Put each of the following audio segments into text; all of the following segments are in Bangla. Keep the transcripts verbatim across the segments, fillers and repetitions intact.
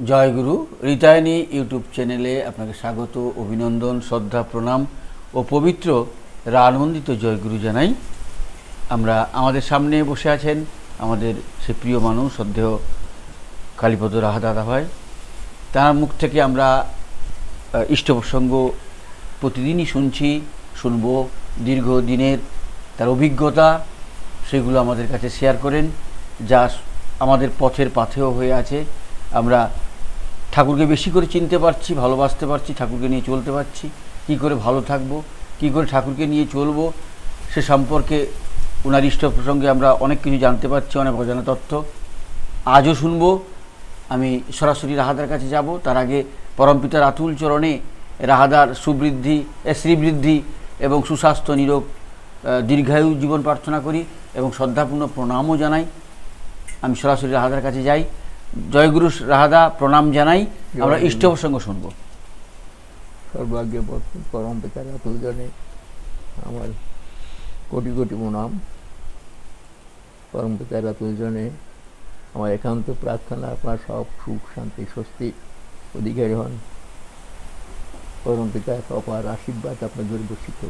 জয়গুরু রিতায়নী ইউটিউব চ্যানেলে আপনাকে স্বাগত, অভিনন্দন, শ্রদ্ধা, প্রণাম ও পবিত্র আনন্দিত জয়গুরু জানাই। আমরা আমাদের সামনে বসে আছেন আমাদের সে প্রিয় মানুষ শ্রদ্ধেয় কালীপদ রাহা দাদা ভাই। তার মুখ থেকে আমরা ইষ্ট প্রসঙ্গ প্রতিদিনই শুনছি, শুনব। দীর্ঘদিনের তার অভিজ্ঞতা সেগুলো আমাদের কাছে শেয়ার করেন, যা আমাদের পথের পাথেয় হয়ে আছে। আমরা ঠাকুরকে বেশি করে চিনতে পারছি, ভালোবাসতে পারছি, ঠাকুরকে নিয়ে চলতে পারছি। কি করে ভালো থাকবো, কি করে ঠাকুরকে নিয়ে চলবো, সে সম্পর্কে ওনার ইষ্ট প্রসঙ্গে আমরা অনেক কিছু জানতে পারছি, অনেক অজানা তথ্য আজও শুনব। আমি সরাসরি রাহাদার কাছে যাব। তার আগে পরমপিতার আতুল চরণে রাহাদার সুবৃদ্ধি, শ্রীবৃদ্ধি এবং সুস্বাস্থ্য, নিরোগ, দীর্ঘায়ু জীবন প্রার্থনা করি এবং শ্রদ্ধাপূর্ণ প্রণামও জানাই। আমি সরাসরি রাহাদার কাছে যাই। জয়গুরু রাহাদা, প্রণাম জানাই। আমরা ইষ্ট প্রসঙ্গ শুনব। সর্বাগ্য পরম পিতার আতুল চরণে আমার কোটি কোটি প্রণাম। পরম পিতার আতুল চরণে আমার একান্ত প্রার্থনা আপনার সব সুখ শান্তি স্বস্তি অধিকারী হন। পরম পিতার অপার আশীর্বাদ আপনার জন্য বর্ষিত।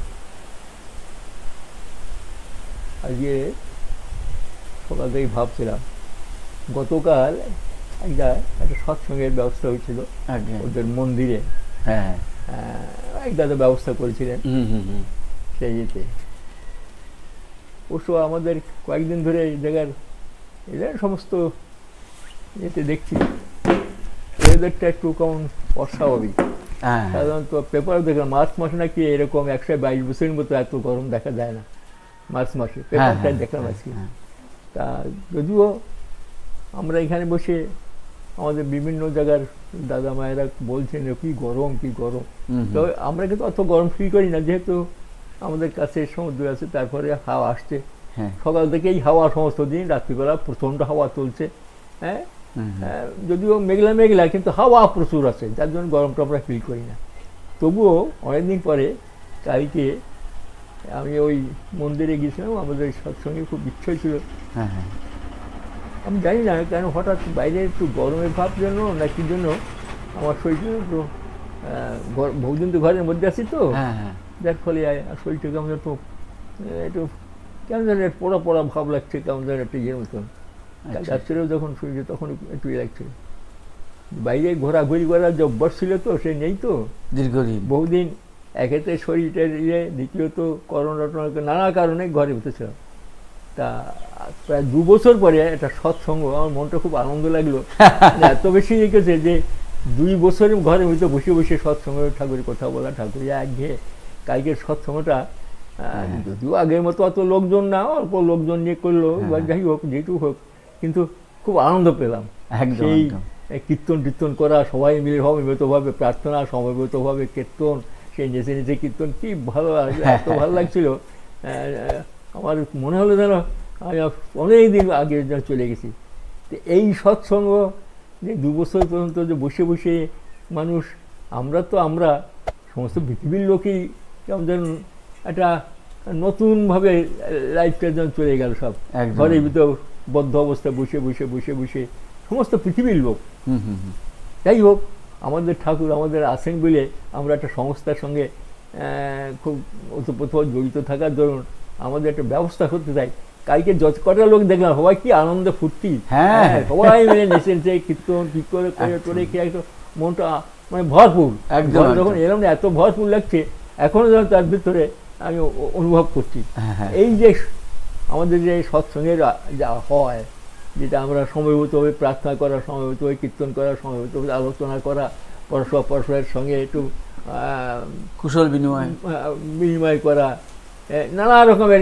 আজকে সকাল থেকেই ভাবছিলাম, গতকাল একটা একটা সৎসঙ্গের ব্যবস্থা হয়েছিল ওদের মন্দিরে। হ্যাঁ, এক দাদা ব্যবস্থা করেছিলেন সেই ইয়েতে। অবশ্য আমাদের কয়েকদিন ধরে এই জায়গার এদের সমস্ত ইয়েতে দেখছি ওয়েদারটা একটু কেমন অস্বাভাবিক। সাধারণত পেপার দেখলাম মার্চ মাসে নাকি এরকম একশো বাইশ বছরের মতো এত গরম দেখা যায় না। মার্চ মাসে পেপারটা দেখলাম আজকে। তা যদিও আমরা এখানে বসে আমাদের বিভিন্ন জায়গার দাদা মায়েরা বলছেন কি গরম কি গরম, তো আমরা কিন্তু অত গরম ফিল করি না, যেহেতু আমাদের কাছে সমুদ্র আছে, তারপরে হাওয়া আসছে সকাল থেকেই। হাওয়া সমস্ত দিন, রাত্রিবেলা প্রচণ্ড হাওয়া চলছে। হ্যাঁ, যদিও মেঘলা মেঘলা কিন্তু হাওয়া প্রচুর আছে, যার জন্য গরমটা আমরা ফিল করি না। তবুও অনেকদিন পরে কালকে আমি ওই মন্দিরে গিয়েছিলাম, আমাদের সৎসঙ্গে খুব ইচ্ছা ছিল। হ্যাঁ হ্যাঁ আমি জানি না কেন হঠাৎ বাইরে একটু গরমের ভাব জন্য না কি জন্য আমার শরীরটা একটু বহুদিন তো ঘরের মধ্যে আছি, তো যার ফলে শরীরটা কেমন একটু একটু কেমন যেন পোড়া পোড়া ভাব লাগছে, কেমন যেন একটা ইয়ের মতন। রাত্রেও যখন শুনছে তখন একটু ইয়ে লাগছে। বাইরে ঘোরাঘুরি করার যে অভ্যাস ছিল তো সে নেই তো দীর্ঘদিন, বহুদিন। একেতে শরীরটার ইয়ে, দ্বিতীয়ত করোনা টরোনা নানা কারণে ঘরে বসেছিলাম। তা প্রায় দু বছর পরে একটা সৎসঙ্গ, আমার মনটা খুব আনন্দ লাগলো। এত বেশি রেখেছে যে দুই বছর ঘরের ভিতরে বসে বসে সৎসঙ্গ, ঠাকুরের কথা বলা, ঠাকুর একঘেয়ে। কালকের সৎসঙ্গটা যদিও আগের মতো অত লোকজন না, অল্প লোকজন নিয়ে করলো, যাই হোক যেটু হোক, কিন্তু খুব আনন্দ পেলাম। সেই কীর্তন টীর্তন করা, সবাই মিলে সমবেতভাবে প্রার্থনা, সমবেতভাবে কীর্তন, সেই নেচে নেচে কীর্তন, কি ভালো, এত ভালো লাগছিল। আমার মনে হলো যেন আমি অনেক দিন আগে যেন চলে গেছি। তো এই সৎসঙ্গ যে দু বছর পর্যন্ত যে বসে বসে মানুষ, আমরা তো আমরা সমস্ত পৃথিবীর লোকই কেমন যেন একটা নতুনভাবে লাইফটা যেন চলে গেল। সব ঘরের ভিতর বদ্ধ অবস্থায় বসে বসে বসে বসে সমস্ত পৃথিবীর লোক। যাই হোক, আমাদের ঠাকুর আমাদের আছেন বলে আমরা একটা সংস্থার সঙ্গে খুব ওতপ্রোত জড়িত থাকার দরুন আমাদের একটা ব্যবস্থা করতে চাই। কালকে যত কটা লোক দেখলাম সবাই কি আনন্দ ফুর্তি, হ্যাঁ সবাই মিলে নেচে নেচে কীর্তন কি করে করে করে কি একটু মনটা মানে ভরপুর। যখন এরকম এত ভরপুর লাগছে, এখনো যেন তার ভিতরে আমি অনুভব করছি। এই যে আমাদের যে সৎসঙ্গের যা হয়, যেটা আমরা সময়ভূতভাবে প্রার্থনা করা, সময়ভূতভাবে কীর্তন করা, সময়ভূতভাবে আলোচনা করা, পরস্পর পরস্পরের সঙ্গে একটু কুশল বিনিময় বিনিময় করা, নানা রকমের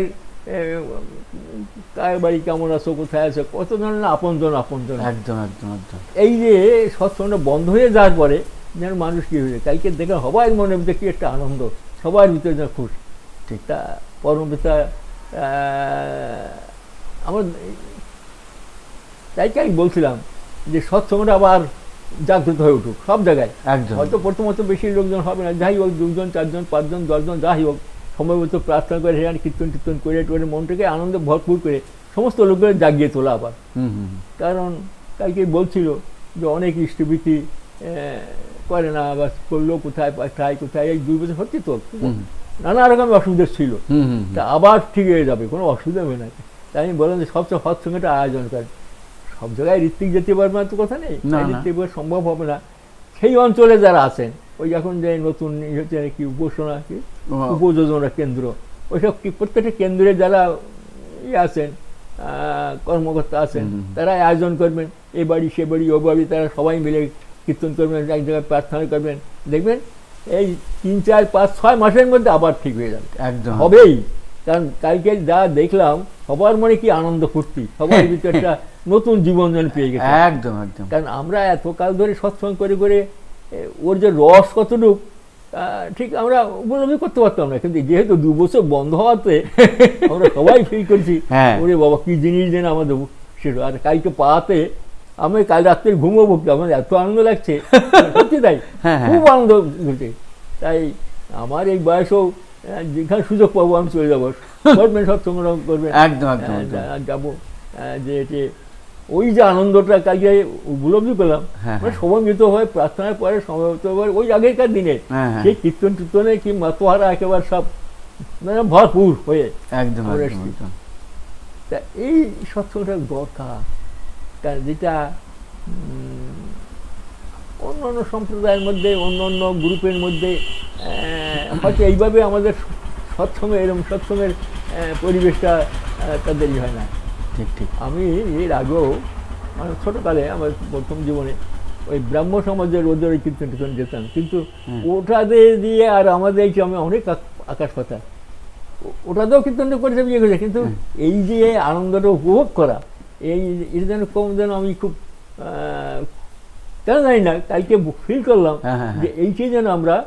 কার বাড়ি কেমন আছো, কোথায় আছো, কত ধরনের আপনজন আপনজন। একদম একদম একদম এই যে সৎসঙ্গটা বন্ধ হয়ে যাওয়ার পরে যেন মানুষ কী হয়েছে, কালকে দেখে সবাই মনের ভিতরে কী একটা আনন্দ, সবার ভিতরে যেন খুশি। ঠিক, তা পরম পিতা আমার তাই আমি বলছিলাম যে সৎসঙ্গটা আবার জাগ্রত হয়ে উঠুক সব জায়গায়। হয়তো প্রথমত বেশি লোকজন হবে না, যাই হোক দুজন চারজন পাঁচজন দশজন যাই হোক, সময়মত প্রার্থনা করে সেখানে কীর্তন টীর্তন করে টোরে মনটাকে আনন্দে ভরপুর করে সমস্ত লোকের জাগিয়ে তোলা আবার। কারণ কালকে বলছিল যে অনেক ইষ্টভীতি করে না, বা করলেও কোথায় কোথায় কোথায় এই দুই বছর হচ্ছে তো নানা রকম অসুবিধা ছিল, তা আবার ঠিক হয়ে যাবে, কোনো অসুবিধা হবে না। তাই আমি বললাম যে সবচেয়ে সৎসঙ্গটা আয়োজন করেন। সব জায়গায় ঋত্বিক যেতে পারবে না তো কথা নেই, ঋত্বিক সম্ভব হবে না। সেই অঞ্চলে যারা আছেন, ওই এখন যে নতুন হচ্ছে কি উপাসনা কি উপযোজনা কেন্দ্র, ওইসব প্রত্যেকটা কেন্দ্রে যারা ইয়ে আছেন কর্মকর্তা আছেন, তারা আয়োজন করবেন, এ বাড়ি সে বাড়ি ও বাড়ি, তারা সবাই মিলে কীর্তন করবেন, এক জায়গায় প্রার্থনা করবেন, দেখবেন এই তিন চার পাঁচ ছয় মাসের মধ্যে আবার ঠিক হয়ে যাবে, একদম হবেই। কারণ কালকে যা দেখলাম সবার মনে কি আনন্দ ফুর্তি, সবার ভিতরে একটা নতুন জীবন যেন পেয়ে গেছে, একদম একদম। কারণ আমরা এতকাল ধরে সৎসঙ্গ করে করে ওর যে রস কতটুকু ঠিক আমরা উপলব্ধি করতে পারতাম না, কিন্তু যেহেতু দু বছর বন্ধ হওয়াতে আমরা সবাই ফিল করছি ওরে বাবা কি জিনিস যেন আমাদের সেটা। আর কালকে পাওয়াতে আমি কাল রাত্রে ঘুমোবো, আমার এত আনন্দ লাগছে, সত্যি তাই খুব আনন্দ ঘটে। তাই আমার এই বয়সেও যেখানে সুযোগ পাবো আমি চলে যাবো, করবেন সৎসঙ্গ করবেন, একদম যাবো। যে এটি ওই যে আনন্দটা কালকে উপলব্ধি পেলাম, সমন্বিত হয়ে প্রার্থনার পরে সমবেত হয়ে ওই আগেকার দিনে সেই কীর্তন টীর্তনে কি মাতোহারা একেবারে সব মানে ভরপুর হয়ে একদম। তা এই সৎসঙ্গটা দরকার, কারণ যেটা অন্য অন্য সম্প্রদায়ের মধ্যে অন্য অন্য গ্রুপের মধ্যে হয়তো এইভাবে আমাদের সৎসঙ্গে এরকম সৎসঙ্গের পরিবেশটা তাদেরই হয় না। ঠিক ঠিক। আমি এর আগেও মানে ছোটোকালে আমার প্রথম জীবনে ওই ব্রাহ্ম সমাজের ওদের ওই কীর্তন টীর্তন যেতাম, কিন্তু ওটাদের দিয়ে আর আমাদের এই আমি অনেক আকাশ কথা, ওটাতেও কীর্তন করেছে বিয়ে করেছে, কিন্তু এই যে আনন্দটা উপভোগ করা এই এটা যেন কম যেন আমি খুব কেন জানি না কালকে ফিল করলাম যে এইটাই যেন আমরা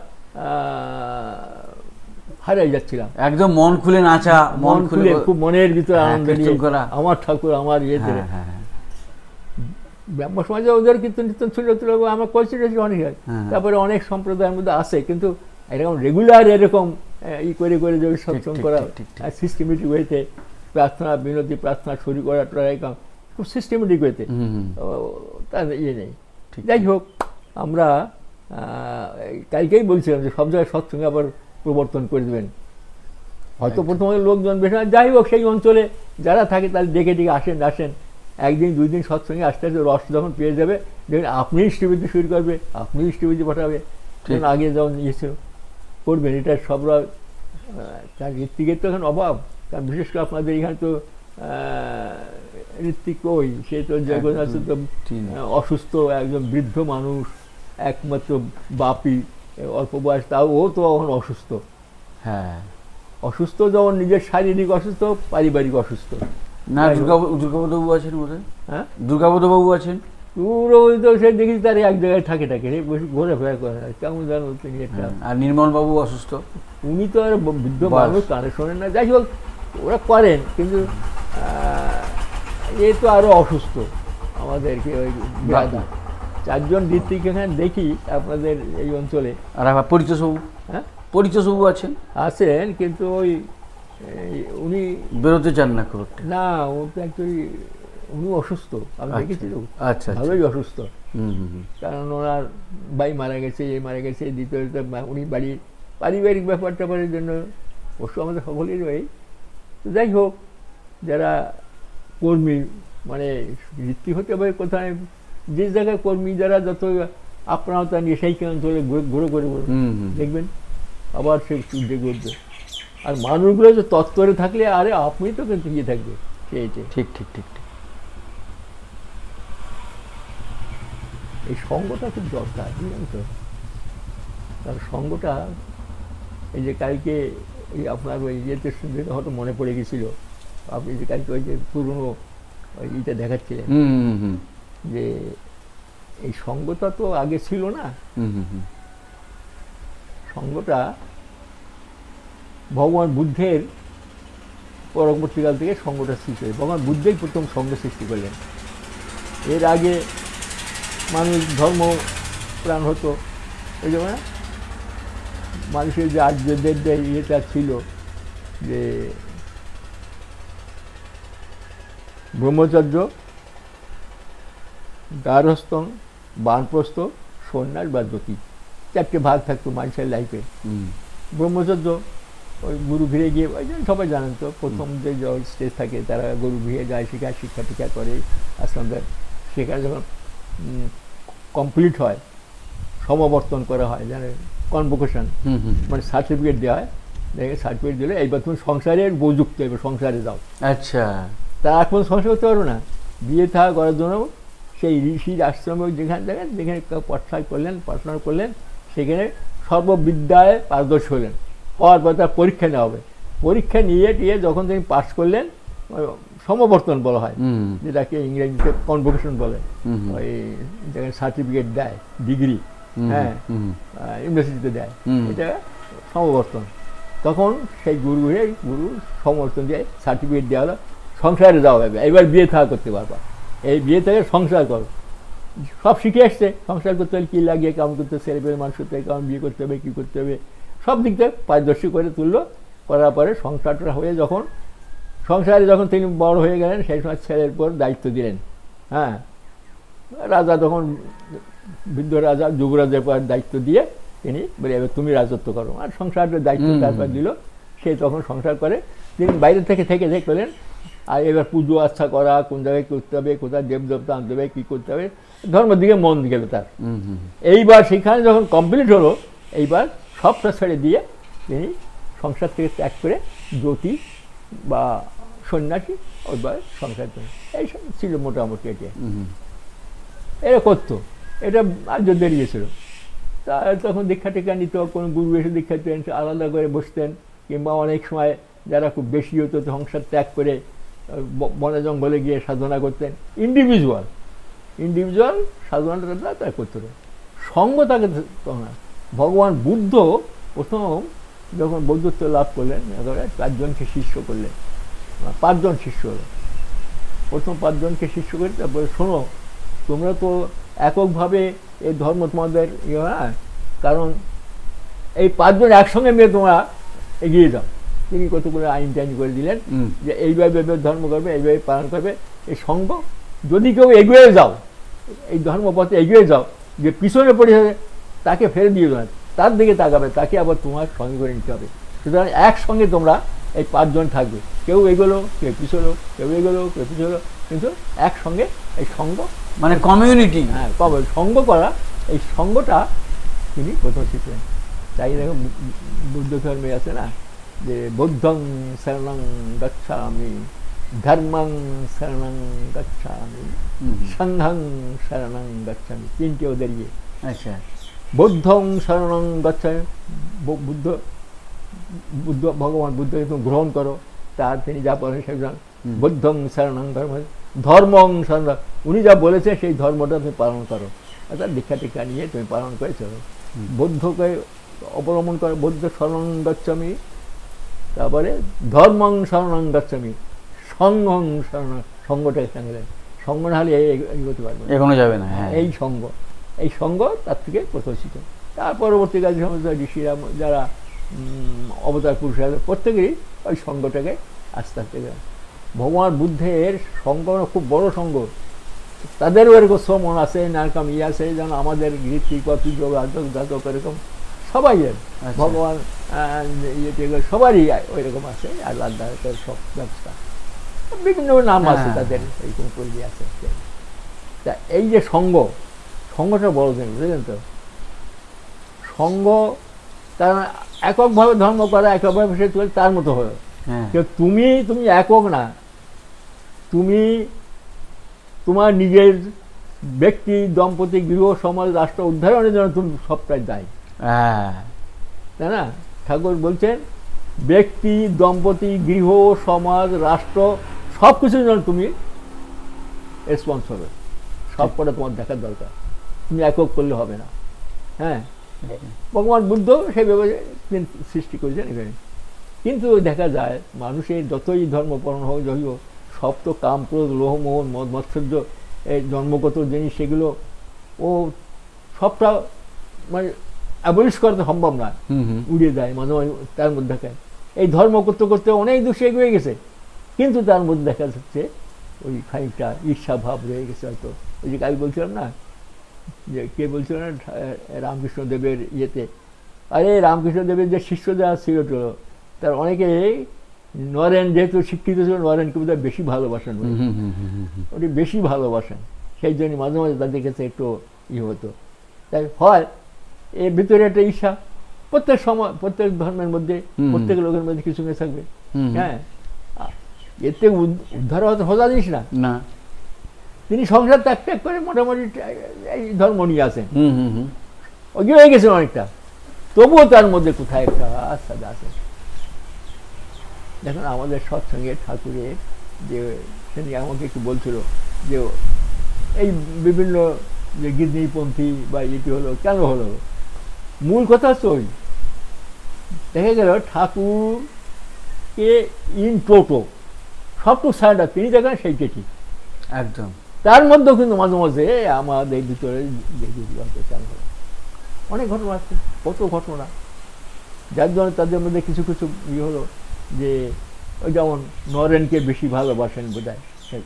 হারাই যাচ্ছিলাম। একদম মন খুলে নাচা, মন খুলে খুব মনের ভিতরে আনন্দ নিয়ে আমার ঠাকুর আমার ইয়েতে। ব্রাহ্ম সমাজে ওদের কীর্তন টীর্তন ছিল ছিল আমরা করেছি অনেক, তারপরে অনেক সম্প্রদায়ের মধ্যে আছে, কিন্তু এরকম রেগুলার এরকম ই করে করে যে সৎসঙ্গ করা সিস্টেমেটিক ওয়েতে প্রার্থনা বিনতি প্রার্থনা শুরু করা ট্রাই খুব সিস্টেমেটিক ওয়েতে তার ইয়ে নেই। যাই হোক, আমরা কালকেই বলছিলাম যে সব জায়গায় সৎসঙ্গে আবার প্রবর্তন করে দেবেন, হয়তো প্রথমে লোকজন বেশি, যাই হোক সেই অঞ্চলে যারা থাকে তাদের ডেকে ডেকে আসেন আসেন একদিন দুই দিন সৎসঙ্গে আস্তে আস্তে রস যখন পেয়ে যাবে দেখবেন আপনি ইষ্টবিদ্যা শুরু করবে, আপনি ইষ্টবিদ্যা পাঠাবে, আগে যখন ইয়েছিল করবেন। এটা সবরা তার ঋত্বিকের তো এখন অভাব, কারণ বিশেষ করে আপনাদের এখানে তো ঋত্বিক ওই সে তো জগন্নাথ তো অসুস্থ একজন বৃদ্ধ মানুষ, একমাত্র বাপি অল্প বয়স, তাও ও তো এখন অসুস্থ। হ্যাঁ, অসুস্থ যখন নিজের শারীরিক অসুস্থ, পারিবারিক অসুস্থ। না দুর্গাপদ বাবু আছেন বোধহয়, হ্যাঁ দুর্গাপদ বাবু আছেন, পুরো তো সে দেখি তার এক জায়গায় থাকে থাকে ঘোরা ফেরা করে, কেমন জানো তিনি একটা। আর নির্মল বাবু অসুস্থ, উনি তো আর বৃদ্ধ মানুষ, কানে শোনেন না। যাই হোক ওরা করেন, কিন্তু এ তো আরো অসুস্থ আমাদেরকে ওই দাদা চারজন ঋত্বিক এখানে দেখি আপনাদের এই অঞ্চলে। আর আমার পরিচয় সবু, হ্যাঁ পরিচয় সবু আছেন আছেন, কিন্তু ওই উনি বেরোতে চান না খুব, না ও তো অ্যাকচুয়ালি উনি অসুস্থ, আমি দেখেছি তো। আচ্ছা, ভালোই অসুস্থ, কারণ ওনার ভাই মারা গেছে, এই মারা গেছে, দ্বিতীয় উনি বাড়ির পারিবারিক ব্যাপার ট্যাপারের জন্য অবশ্য আমাদের সকলেরই হয়। তো যাই হোক, যারা কর্মী মানে ঋত্বিক হতে হবে কোথায়, যে জায়গায় কর্মী যারা যত আপনারতা নিয়ে সেই অঞ্চলে ঘুরে ঘুরে ঘুরে দেখবেন আবার সে উদ্যোগ উঠবে। আর মানুষগুলো যে তত্ত্বরে থাকলে আরে আপনি তো কিন্তু ইয়ে থাকবে, সেইটাই ঠিক ঠিক ঠিক ঠিক। এই সঙ্গটা খুব দরকার, বুঝলেন তো। তার সঙ্গটা এই যে কালকে এই আপনার ওই ইয়েতে শুনতে হয়তো মনে পড়ে গেছিল, আপনি যে কালকে ওই যে পুরনো ওই ইটা দেখাচ্ছিলেন যে এই সঙ্গটা তো আগে ছিল না, সঙ্গটা ভগবান বুদ্ধের পরবর্তীকাল থেকে সঙ্গটা সৃষ্টি হয়। ভগবান বুদ্ধই প্রথম সঙ্গ সৃষ্টি করলেন। এর আগে মানুষ ধর্ম প্রাণ হতো, এই জন্য মানুষের যে আর্যদের যে ইয়েটা ছিল যে ব্রহ্মচর্য, গার্হস্থ্য, বানপ্রস্থ, সন্ন্যাস বা জ্যোতি, চারটে ভাগ থাকতো মানুষের লাইফে। ব্রহ্মচর্য ওই গুরু ঘিরে গিয়ে, ওই জন্য সবাই জানেন তো, প্রথম যে স্টেজ থাকে তারা গুরু ঘিরে যায়, শিক্ষা শিক্ষা টিক্ষা করে আশ্রমদের, সেখানে যখন কমপ্লিট হয় সমাবর্তন করা হয়, জানেন কনভোকেশন, মানে সার্টিফিকেট দেওয়া হয়, দেখে সার্টিফিকেট দিলে এইবার তুমি সংসারের উপযুক্ত, এবার সংসারে যাও। আচ্ছা, তা এখন সংসার করতে পারো না, বিয়ে থাকা করার জন্য সেই ঋষির আশ্রমে যেখানে দেখেন, যেখানে পড়াশোনা করলেন পড়াশোনা করলেন সেখানে সর্ববিদ্যায় পারদর্শী হলেন, হওয়ার পর তার পরীক্ষা নেওয়া হবে, পরীক্ষা নিয়ে টিয়ে যখন তিনি পাস করলেন, সমাবর্তন বলা হয়, যেটাকে ইংরেজিতে কনভোকেশন বলে, ওই যেখানে সার্টিফিকেট দেয়, ডিগ্রি, হ্যাঁ ইউনিভার্সিটিতে দেয়, এটা সমাবর্তন। তখন সেই গুরু হয়ে গুরু সমর্থন দিয়ে সার্টিফিকেট দেওয়া হলো, সংসারে যাওয়া হবে, এবার বিয়ে থাকা করতে পারবা, এই বিয়ে থেকে সংসার করো, সব শিখে আসছে, সংসার করতে হলে কী লাগিয়ে কেমন করতে, ছেলে পেলে মানুষ করতে হবে, কেমন বিয়ে করতে হবে, কী করতে হবে, সব দিক থেকে পারদর্শী করে তুললো। করার পরে সংসারটা হয়ে যখন সংসারে যখন তিনি বড় হয়ে গেলেন, সেই সময় ছেলের পর দায়িত্ব দিলেন। হ্যাঁ, রাজা তখন বৃদ্ধ রাজা যুবরাজের পর দায়িত্ব দিয়ে তিনি বলে এবার তুমি রাজত্ব করো, আর সংসারের দায়িত্ব তারপর দিল, সে তখন সংসার করে। তিনি বাইরে থেকে থেকে দেখলেন, আর এবার পুজো আচ্ছা করা, কোন জায়গায় করতে হবে, কোথায় দেবদেবতা আনতে হবে, কী করতে হবে, ধর্মের দিকে মন গেল তার। এইবার সেখানে যখন কমপ্লিট হলো, এইবার সবটা ছেড়ে দিয়ে তিনি সংসার থেকে ত্যাগ করে জ্যোতি বা সন্ন্যাসী ওইবার সংসার করে, এইসব ছিল মোটামুটি। এটা এরা করতো, এটা আর্য বেরিয়েছিল। তা তখন দীক্ষা টিক্ষা নিত, কোনো গুরু এসে দীক্ষা দিতেন, আলাদা করে বসতেন, কিংবা অনেক সময় যারা খুব বেশি হতো সংসার ত্যাগ করে বনে জঙ্গলে গিয়ে সাধনা করতেন। ইন্ডিভিজুয়াল ইন্ডিভিজুয়াল সাধনাটা তাই করতে হবে, সঙ্গ তাকে না। ভগবান বুদ্ধ প্রথম যখন বৌদ্ধত্ব লাভ করলেন, একেবারে পাঁচজনকে শিষ্য করলেন, পাঁচজন শিষ্য হলো, প্রথম পাঁচজনকে শিষ্য করে তারপরে শোনো, তোমরা তো এককভাবে এই ধর্ম তোমাদের ইয়ে হয়, কারণ এই পাঁচজন একসঙ্গে মিলে তোমরা এগিয়ে যাও। তিনি কত করে আইন টাইন করে দিলেন যে এইভাবে ধর্ম করবে, এইভাবে পালন করবে। এই সঙ্গ যদি কেউ এগিয়ে যাও, এই ধর্মপথে এগিয়ে যাও, যে পিছনে পড়ে যাবে তাকে ফেলে দিয়ে দেবে, তার দিকে তাকাবে, তাকে আবার তোমার সঙ্গে করে নিতে হবে। সুতরাং একসঙ্গে তোমরা এই পাঁচজন থাকবে, কেউ এগোলো, কেউ পিছলো, কেউ এগোলো, কেউ পিছলো, কিন্তু একসঙ্গে এই সঙ্গ, মানে কমিউনিটি, হ্যাঁ কবে সঙ্গ করা, এই সঙ্গটা তিনি প্রথম শিখলেন। তাই দেখো বুদ্ধ ধর্মে আছে না, যে বৌদ্ধং শরণং গচ্ছামি, ধর্মং শরণং গচ্ছামি, সংঘং শরণং গচ্ছামি, তিনটে ওদের ইয়ে। আচ্ছা, বৌদ্ধং শরণং গচ্ছামি, বুদ্ধ বুদ্ধ ভগবান বুদ্ধকে তুমি গ্রহণ করো, তার তিনি যা বলেন সেগুলো। বৌদ্ধং শরণং ধর্ম, ধর্মং শরণ, উনি যা বলেছে সেই ধর্মটা তুমি পালন করো, অর্থাৎ দীক্ষা টিক্ষা নিয়ে তুমি পালন করে চলো। বৌদ্ধকে অবলম্বন করো, বৌদ্ধ শরণং গচ্ছামি, তারপরে ধর্মং শরণং গচ্ছামি, সংঘং শরণ, সঙ্গটাকে সঙ্গে, সঙ্গ না হলে এগোতে পারবে, এখনো যাবে না। এই সঙ্গ, এই সঙ্গ তার থেকে প্রতিষ্ঠিত। তার পরবর্তীকালে সমস্ত ঋষিরা যারা অবতার পুরুষ আছে, প্রত্যেকেরই ওই সঙ্গটাকে আস্তে আস্তে। ভগবান বুদ্ধের সঙ্গ খুব বড় সঙ্গ, তাদেরও এরকম শ্রমণ আছে, নারকম ইয়ে আছে, যেন আমাদের ঋত্বিক যোগ আদক জাতক এরকম সবাই ভগবান ইয়েতে সবারই ওই রকম আছে, আলাদা সব ব্যবস্থা, বিভিন্ন নাম আছে তাদের, এইরকম করে আছে। তা এই যে সঙ্গ, সঙ্গটা বড় জিনিস, বুঝলেন তো? সঙ্গ, কারণ এককভাবে ধর্ম করা, এককভাবে সে তার মতো হলো, তুমি তুমি একক না, তুমি তোমার নিজের ব্যক্তি, দম্পতি, গৃহ, সমাজ, রাষ্ট্র উদ্ধারণের জন্য তুমি সবটাই দায়ী, তাই না? ঠাকুর বলছেন ব্যক্তি, দম্পতি, গৃহ, সমাজ, রাষ্ট্র সব কিছুর জন্য তুমি রেসপন্সিবল, সব কটা তোমার দেখার দরকার, তুমি একক করলে হবে না। হ্যাঁ, ভগবান বুদ্ধ সেইভাবে সৃষ্টি করেছেন এখানে। কিন্তু দেখা যায় মানুষের যতই ধর্মপরণ হোক, যাই হোক, সব তো কাম, ক্রোধ, লোহ, মোহন, মদ, মৎসর্য, এই জন্মগত জিনিস, সেগুলো ও সবটা মানে অ্যাবলিশ করতে সম্ভব না, উড়িয়ে দেয় মাঝে মাঝে তার মধ্যে দেখায়। এই ধর্ম করতে করতে অনেক দূর সে এগিয়ে গেছে, কিন্তু তার মধ্যে দেখা যাচ্ছে ওই খানিকটা ঈর্ষা ভাব রয়ে গেছে হয়তো। ওই যে কাল বলছিলাম না, যে কে বলছিল না রামকৃষ্ণদেবের ইয়েতে, আরে রামকৃষ্ণদেবের যে শিষ্যরা ছিল তার অনেকে নরেন যেহেতু শিক্ষিত ছিল নরেনকে বোধহয় বেশি ভালোবাসেন, ওটি বেশি ভালোবাসেন, সেই জন্য মাঝে মাঝে তাদের কাছে একটু ইয়ে হতো। তাই হয় এর ভিতরে একটা ঈর্ষা প্রত্যেক সময়, প্রত্যেক ধর্মের মধ্যে প্রত্যেক লোকের মধ্যে কিছু কিছু থাকবে। হ্যাঁ, এতে উদ্ধার হতে হওয়া জিনিস না না। তিনি সংসার ত্যাগ ত্যাগ করে মোটামুটি এই ধর্ম নিয়ে আসেন, ওই হয়ে গেছেন অনেকটা, তবুও তার মধ্যে কোথায় একটা আস্থা আছে। দেখুন আমাদের সৎসঙ্গে ঠাকুরের যে তিনি আমাকে একটু বলছিল যে এই বিভিন্ন যে গিরনীপন্থী বা এটি হলো কেন হলো, মূল কথা হচ্ছে ওই দেখা গেল ঠাকুরকে ইন টোটো সবটুকু সাইডটা তিনি দেখেন সেইটা ঠিক একদম, তার মধ্যেও কিন্তু মাঝে মাঝে আমাদের ভিতরে অনেক ঘটনা আছে, কত ঘটনা যার জন্য তাদের মধ্যে কিছু কিছু ইয়ে হলো যে ওই যেমন নরেনকে বেশি ভালোবাসেন বোধহয়,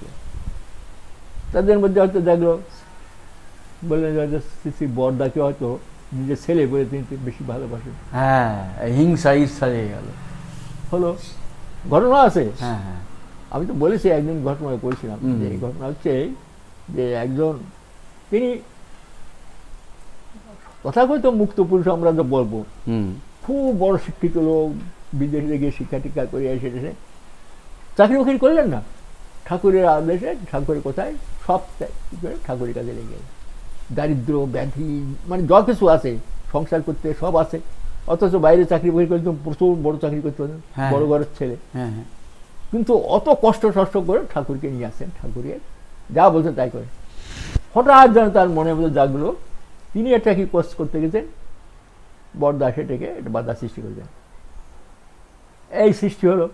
তাদের মধ্যে হয়তো দেখলো বললেন হয়তো শ্রী বরদাকে হয়তো নিজের ছেলে বলে তিনি বেশি ভালোবাসেন, হ্যাঁ হিংসা ঈর্ষা হয়ে গেল হলো, ঘটনা আছে। হ্যাঁ হ্যাঁ, আমি তো বলেছি একদিন ঘটনা করেছিলাম যে এই ঘটনা হচ্ছে যে একজন তিনি তথাকথিত মুক্ত পুরুষ আমরা তো বলবো, খুব বড় শিক্ষিত লোক, বিদেশে গিয়ে শিক্ষা টিক্ষা করে এসে এসে চাকরি বাকরি করলেন না, ঠাকুরের আদেশে ঠাকুরের কোথায় সব করে ঠাকুরের কাছে লেগে গেল, দারিদ্র ব্যাধি মানে যা কিছু আছে সংসার করতে সব আছে, অথচ বাইরে চাকরি বাকরি করতে প্রচুর বড় চাকরি করতে হতেন, বড় ঘরের ছেলে, কিন্তু অত কষ্ট সষ্ট করে ঠাকুরকে নিয়ে আসেন, ঠাকুরের যা বলছেন তাই করে। হঠাৎ যেন তার মনের মধ্যে জাগলো, তিনি একটা কি কোর্স করতে গেছেন, বরদা সেটাকে একটা বাধা সৃষ্টি করেছেন, এই সৃষ্টি হলো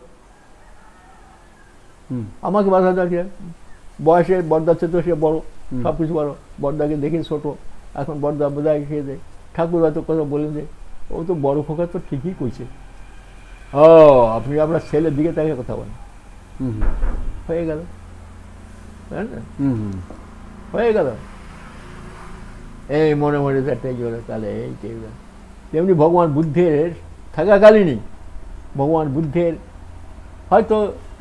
আমাকে বাধা দেওয়া, বয়সে বরদার চেয়ে তো সে বড়, সব কিছু বড়, বরদাকে দেখে ছোট, এখন বরদা বোঝায় খেয়ে দেয়, ঠাকুর হয়তো কথা বলেন যে ও তো বড় খোকা তো ঠিকই কইছে, ও আপনি আপনার ছেলের দিকে তাকে কথা বলেন, হয়ে গেল হয়ে গেল এই মনে মনে একটাই গেল, তাহলে এই তেমনি ভগবান বুদ্ধের থাকাকালীনই ভগবান বুদ্ধের হয়তো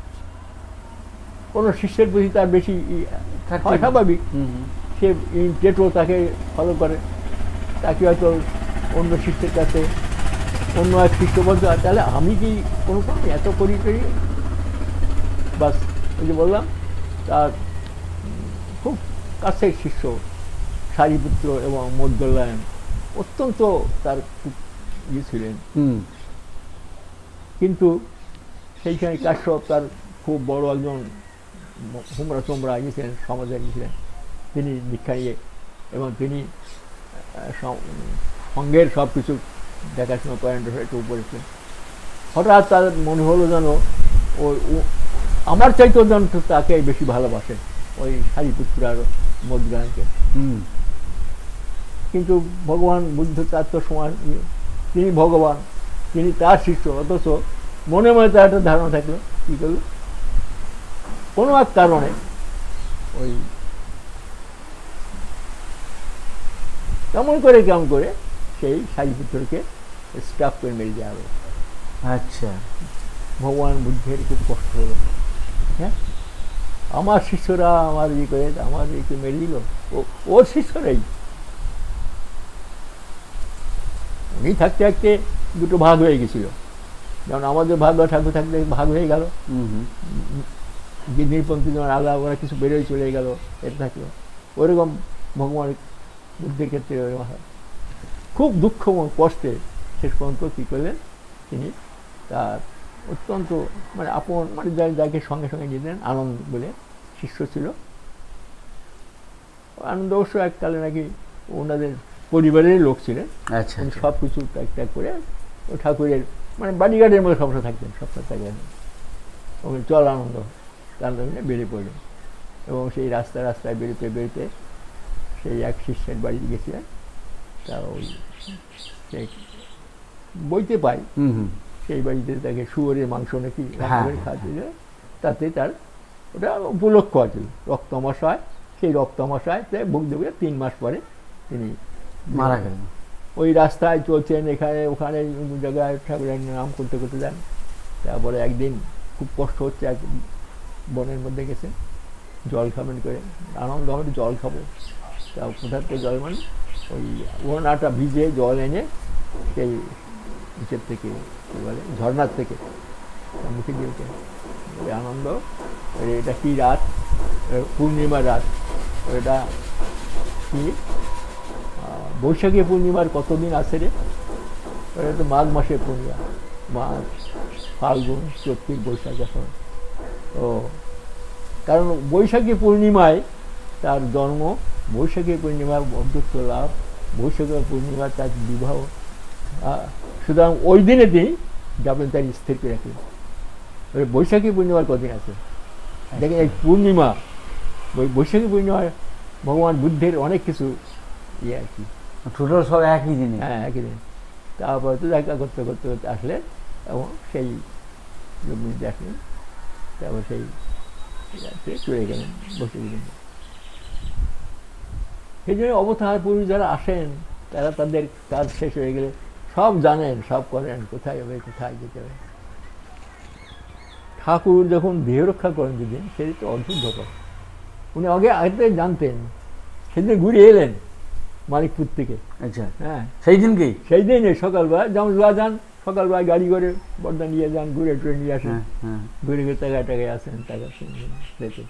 কোনো শিষ্যের প্রতি তার বেশি স্বাভাবিক, সে টেটো তাকে ফলো করে, তাকে হয়তো অন্য শিষ্যের কাছে অন্য এক শিষ্য বলতে হয়, তাহলে আমি কি কোনো কাজ এত করি করি বাস ওই যে বললাম তার খুব কাছের শিষ্য সারিপুত্র এবং মধ্যলায়ন অত্যন্ত তার খুব ইয়ে ছিলেন, কিন্তু সেইখানে কাশ্যপ তার খুব বড় একজন হুমরা তোমরা গিয়েছিলেন, সমাজে গিয়েছিলেন, তিনি দীক্ষা নিয়ে এবং তিনি সঙ্গের সব কিছু দেখাশোনা করেন, একটু উপরে ছিলেন। হঠাৎ তার মনে হলো যেন ওই আমার চাইতেও যেন তাকে বেশি ভালোবাসে ওই সারিপুত্র আর মধ্যলায়নকে, কিন্তু ভগবান বুদ্ধ তার তো সমান, তিনি ভগবান, তিনি তার শিষ্য, অথচ মনে মনে তার একটা ধারণা থাকলো, কী করলো কোনো এক কারণে ওই কেমন করে কেমন করে সেই সারিপুত্রকে স্টাফ করে মেরে দেওয়া হলো। আচ্ছা, ভগবান বুদ্ধের খুব কষ্ট হলো, হ্যাঁ আমার শিষ্যরা আমার ইয়ে করে আমার ইয়েকে মেরে দিল, ওর শিষ্যরাই, উনি থাকতে থাকতে দুটো ভাগ হয়ে গেছিল, যেমন আমাদের ভাগ ঠাকুর থাকতে ভাগ হয়ে গেল, গিরনীপন্থী যেমন আলাদা ওরা কিছু বেরোয় চলে গেল, এটা থাকলো, ওইরকম ভগবান বুদ্ধের ক্ষেত্রে খুব দুঃখ কষ্টে শেষ পর্যন্ত কী করলেন, তিনি তার অত্যন্ত মানে আপন মানে যাকে সঙ্গে সঙ্গে নিতেন, আনন্দ বলে শিষ্য ছিল, আনন্দ অবশ্য এককালে নাকি ওনাদের পরিবারের লোক ছিলেন, সব কিছু ত্যাগ ত্যাগ করে ও ঠাকুরের মানে বাড়িঘাটের মধ্যে সবসময় থাকতেন, সবসময় থাকতেন, ওখানে চল আনন্দ আনন্দ বেরিয়ে পড়লেন, এবং সেই রাস্তায় রাস্তায় বেরোতে বেরোতে সেই এক শিষ্যের বাড়িতে গেছিলেন, তা ওই সেই বইতে পাই সেই বাড়িতে তাকে শুয়োরের মাংস নাকি খাওয়াতে যায়, তাতে তার ওটা উপলক্ষ আছে রক্তমশায়, সেই রক্তমশায় বুক দেবে তিন মাস পরে তিনি মারা গেলেন। ওই রাস্তায় চলছেন, এখানে ওখানে জায়গায় ঠাকুরের নাম করতে করতে যান। তারপরে একদিন খুব কষ্ট হচ্ছে, এক বনের মধ্যে গেছেন, জল খাবেন করে, আনন্দ হবে জল খাবো। তা কোথার থেকে জল মানে ওই ওনাটা ভিজে জল এনে সেই নিচের থেকে কী বলে ঝর্নার থেকে মুখে দিয়েছে। ওই আনন্দ, এটা কি রাত, পূর্ণিমা রাত, এটা কি বৈশাখী পূর্ণিমার কতদিন আছে রে, ওটা তো মাঘ মাসের পূর্ণিমা, মাঘ ফাল্গুন চৈত্র বৈশাখ এখন। ও কারণ বৈশাখী পূর্ণিমায় তার জন্ম, বৈশাখী পূর্ণিমার বন্ধুত্ব লাভ, বৈশাখী পূর্ণিমার তার বিবাহ। সুতরাং ওই দিনে তিনি যাবেন তার স্থির করে রাখলেন। বৈশাখী পূর্ণিমার কদিন আছে দেখেন, এই পূর্ণিমা বৈশাখী পূর্ণিমায় ভগবান বুদ্ধের অনেক কিছু ইয়ে আর কি, টোটাল সব একই দিনে। হ্যাঁ একই দিন। তারপরে তো দেখা করতে করতে করতে আসলেন এবং সেই দেখলেন, তারপর সেই চলে গেলেন বৈশাখী দিন। সেই জন্য অবতার পুরুষ যারা আসেন তারা তাদের কাজ শেষ হয়ে গেলে সব জানেন, সব করেন, কোথায় হবে কোথায় যেতে হবে। ঠাকুর যখন দেহ রক্ষা করেন যেদিন, সেদিন তো অদ্ভুত ব্যাপার। উনি আগে আগে জানতেন, সেদিন ঘুরে এলেন মানিকপুর থেকে। আচ্ছা, হ্যাঁ সেই দিনকেই, সেই দিনে সকালবেলা যেমন যা যান, সকালবেলা গাড়ি করে বর্দা নিয়ে যান, ঘুরে টুরে নিয়ে আসেন, ঘুরে ঘুরে টাকা টাকায় আসেন, টাকা দেখে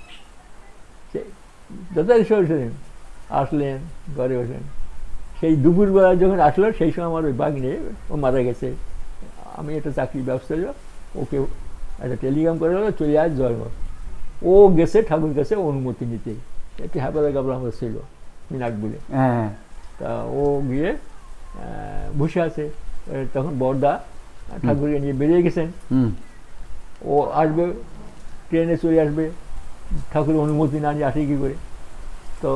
যথাযথ সেদিন আসলেন, ঘরে বসেন। সেই দুপুরবেলা যখন আসলো, সেই সময় আমার ওই বাঘ নিয়ে ও মারা গেছে। আমি একটা চাকরির ব্যবস্থা, ওকে একটা টেলিগ্রাম করে হলো চলে আস জন্ম। ও গেছে ঠাকুর কাছে অনুমতি নিতে, একটি হাফাজা কাপড় আমার ছিল মিনাক বলে। তা ও গিয়ে বসে আছে, তখন বড়দা ঠাকুরকে নিয়ে বেরিয়ে গেছেন। ও আসবে, ট্রেনে চলে আসবে, ঠাকুরের অনুমতি না নিয়ে আসে কী করে। তো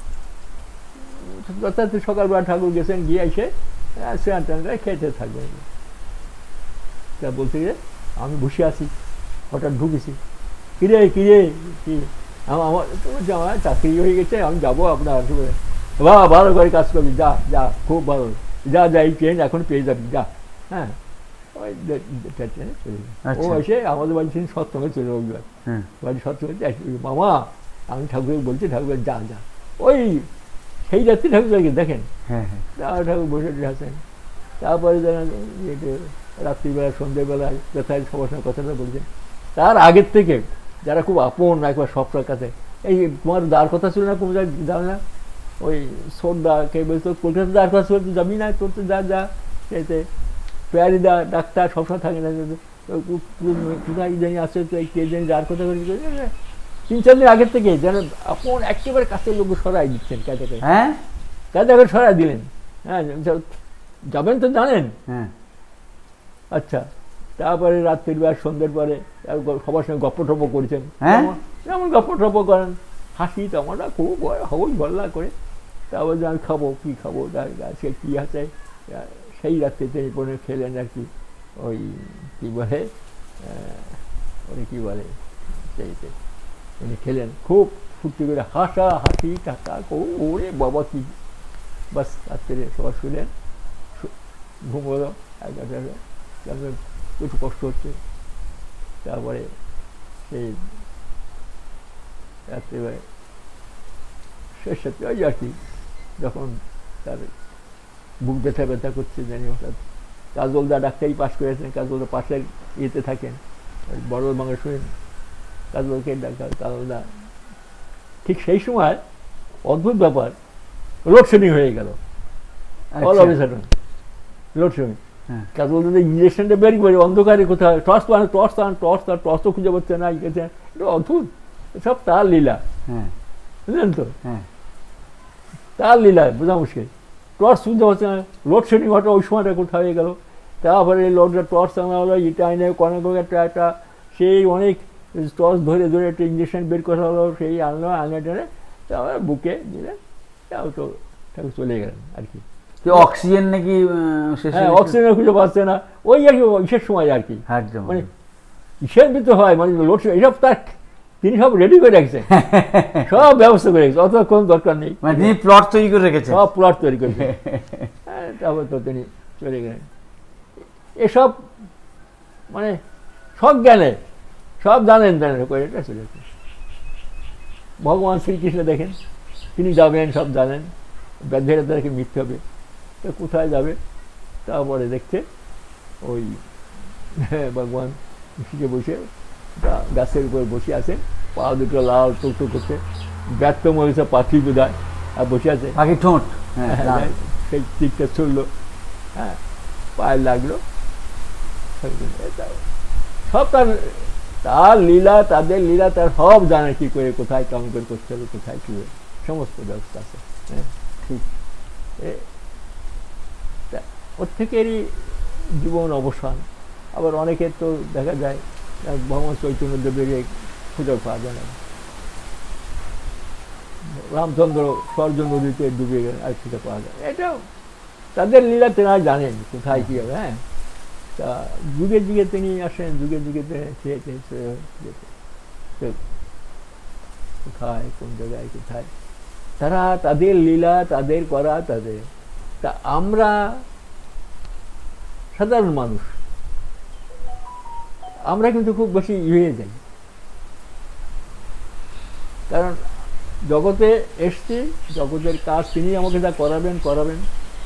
যথার্থ সকালবেলা ঠাকুর গেছেন, গিয়ে এসে স্নান টান করে খেতে থাকবে। তা বলতে গিয়ে আমি বসে আছি, হঠাৎ ঢুকেছি, কিরে কিরে কি আমার আমার চাকরি হয়ে গেছে, আমি যাবো আপনার। বা ভালো করে কাজ করবি, যা যা খুব ভালো, যা যা এই ট্রেন এখন পেয়ে যাবি, যা। হ্যাঁ ওই ট্রেনে চলে যাবে। ও এসে আমাদের বাড়ি ছিলেন সৎসঙ্গে চলে রবিবার, বাড়ি সৎসঙ্গে মামা আমি ঠাকুরকে বলছি, ঠাকুর যা যা। ওই সেই যাত্রী ঠাকুরকে দেখেন, ঠাকুর বসে আছেন। তারপরে রাত্রিবেলা সন্ধ্যেবেলায় যথায় সবার সঙ্গে কথাটা বলছেন। তার আগের থেকে যারা খুব আপন একবার সবটার কাছে, এই তোমার দাঁড় কথা ছিল না, কোনো যাবে না, ওই সোরদা কে বলতো কলকাতা দাঁড় কথা ছিল, যাবি না, তোর তো যা যা। সেতে পেয়ারিদা ডাক্তার সবসময় থাকে না, কোথায় জানি আসে, তো কে জানি দাঁড় কথা করে তিন চার দিন আগের থেকে যেন আপন একেবারে কাছের লোক সরাই দিচ্ছেন, কাছে হ্যাঁ কাছে করে সরাই দিলেন। হ্যাঁ যাবেন তো জানেন। হ্যাঁ আচ্ছা, তারপরে রাত্রির বেলা সন্ধ্যের পরে সবার সঙ্গে গপ্প টপ্প করছেন, যেমন গপ্প টপ্প করেন, হাসি তোমরা খুব হবই গল্লা করে। তারপর যে আমি খাবো, কী খাবো, সে কী আছে, সেই রাত্রিতে পরে খেলেন আর কি, ওই কী বলে ওই কী বলে সেইতে উনি খেলেন, খুব ফুর্তি করে হাসা হাসি টাকা ওরে বাবা কি। বাস রাত্রে সবাই শুলেন, ঘুম হলো, একটু কষ্ট হচ্ছে। তারপরে সেই রাত্রিবেলায় শেষ সাথে ওই আর কি, যখন তার বুক ব্যথা ব্যথা করছে জানি, হঠাৎ কাজলদা ডাক্তারি পাশ করেছেন, কাজলদা পাশের ইয়েতে থাকেন, বড় বাংলা শুনেন, কাজলকে ডাক্তার কাজলদা। ঠিক সেই সময় অদ্ভুত ব্যাপার, লোডশেডিং হয়ে গেল, all of a sudden load shedding. কাজলদা ইঞ্জেকশনটা বের করে অন্ধকারে কোথায় টর্চ পান, টর্চ টান টর্চ টান টর্চ তো খুঁজে পাচ্ছে না, গেছেন, এটা অদ্ভুত, সব তার লীলা, বুঝলেন তো, তার লীলা বোঝা মুশকিল। টর্চ শুনতে পাচ্ছে না, লোডশেডিং হঠাৎ ওই সময়টা কোথায় হয়ে গেল। তারপরে লোডটা টর্চ আনা হলো, এটা এনে কোনো একটা একটা সেই অনেক টর্চ ধরে ধরে একটা ইঞ্জেকশন বের করা হলো, সেই আনলো, আনে টেনে তারপরে বুকে দিলেন, তাও তো ঠাকুর চলে গেলেন আর কি। অক্সিজেন নাকি, হ্যাঁ অক্সিজেন খুঁজে পাচ্ছে না, ওই আর কি ইসের সময় আর কি, মানে ইসের ভিতরে হয়, মানে লোডশেডিং এসব তার তিনি সব রেডি করে রেখেছেন, সব ব্যবস্থা করে রেখেছেন, অত কোনো দরকার নেই। মানে তিনি প্লট তৈরি করে রেখেছেন, সব প্লট তৈরি করেছেন। তারপর তো তিনি চলে গেলেন। এসব মানে সব জ্ঞানে, সব জানেন জানেন করে এটা চলে গেছে। ভগবান শ্রীকৃষ্ণ দেখেন, তিনি যাবেন, সব জানেন, ব্যাধের তাদেরকে মৃত্যু হবে, তো কোথায় যাবে? তারপরে দেখছে ওই ভগবান শিখে বসে গাছের উপর বসে আছে, পা দুটো লাল টুকটুক করছে, ব্যর্থ মরেছে পাখি বোধহয়, আর বসে আছে, পাখি ঠোঁট সেই দিকটা চললো, হ্যাঁ, পায়ে লাগলো, সব তার তার লীলা, তাদের লীলা তার সব জানে, কি করে কোথায় কেমন করে করতে হবে, কোথায় কী হবে, সমস্ত ব্যবস্থা আছে। হ্যাঁ, ঠিক। ওর থেকেরই জীবন অবসান। আবার অনেকের তো দেখা যায় ভগবান চৈতন্যদেবের খুঁজে পাওয়া যায় না, রামচন্দ্র স্বর্গ নদীতে ডুবে গেলেন, আর খুঁজে পাওয়া যায়। এটাও তাদের লীলা তেনা জানেন কোথায় কী হবে। হ্যাঁ, তা যুগে যুগে তিনি আসেন, যুগে যুগে কোথায় কোন জায়গায় কোথায় তারা তাদের লীলা, তাদের করা, তাদের। তা আমরা সাধারণ মানুষ, আমরা কিন্তু খুব বেশি ইয়ে যাই, কারণ জগতে এসছি, জগতের কাজ তিনি আমাকে যা করাবেন করাবেন,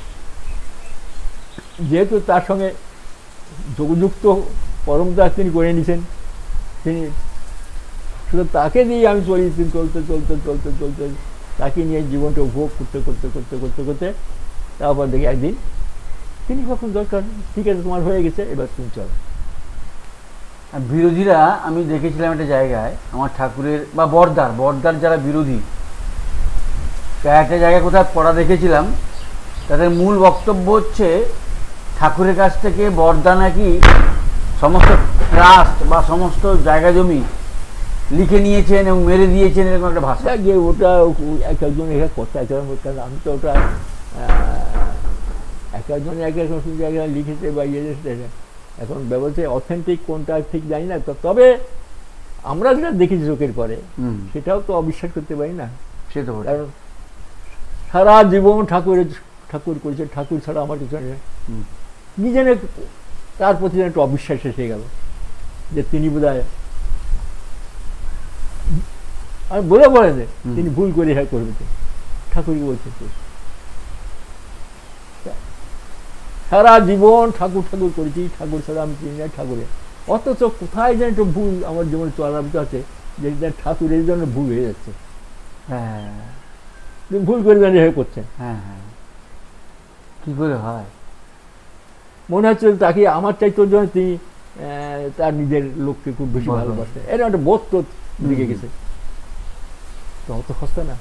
যেহেতু তার সঙ্গে যোগযুক্ত পরমদাস তিনি করে নিয়েছেন, তিনি শুধু তাকে দিয়ে আমি চলি, চলতে চলতে চলতে চলতে তাকে নিয়ে জীবনটা উপভোগ করতে করতে করতে করতে করতে তারপর দেখি একদিন তিনি কখন দরকার, ঠিক আছে তোমার হয়ে গেছে, এবার তুমি চলো। বিরোধীরা আমি দেখেছিলাম একটা জায়গায়, আমার ঠাকুরের বা বর্দার বর্দার যারা বিরোধী, একটা জায়গায় কোথায় পড়া দেখেছিলাম, তাদের মূল বক্তব্য হচ্ছে ঠাকুরের কাছ থেকে বর্দা নাকি সমস্ত ট্রাস্ট বা সমস্ত জায়গা জমি লিখে নিয়েছেন এবং মেরে দিয়েছেন, এরকম একটা ভাষা। যে ওটা এক একজন এক এক কথা, কারণ আমি তো ওটা এক একজন এক এক জায়গায় লিখেছে বা ইয়ে, এখন ব্যবসায় অথেন্টিক কোনটা ঠিক জানি না, তবে আমরা যেটা দেখেছি চোখের পরে সেটাও তো অবিশ্বাস করতে পারি না। সে তো কারণ সারা জীবন ঠাকুরের ঠাকুর করেছে, ঠাকুর ছাড়া আমার কিছু নেই, নিজে তার প্রতি একটু অবিশ্বাস এসে গেল যে তিনি বোধহয়, আমি বলে বলে যে তিনি ভুল করে হ্যাঁ করবে, ঠাকুরই বলছে সারা জীবন ঠাকুর ঠাকুর করেছি, ঠাকুর ছাড়া আমি চিনি না ঠাকুরে, অথচ কোথায় যেন একটু ভুল আমার জীবনে চলার ভিতরে আছে, যে ঠাকুরের জন্য ভুল হয়ে যাচ্ছে। হ্যাঁ, তুমি ভুল করে জানি হয়ে করছেন। হ্যাঁ হ্যাঁ, কী করে হয়? মনে হচ্ছে তাকে আমার চাইতে জন্য তিনি তার নিজের লোককে খুব বেশি ভালোবাসে, এর একটা বোধ তো দিকে গেছে, তো অত সস্তা না।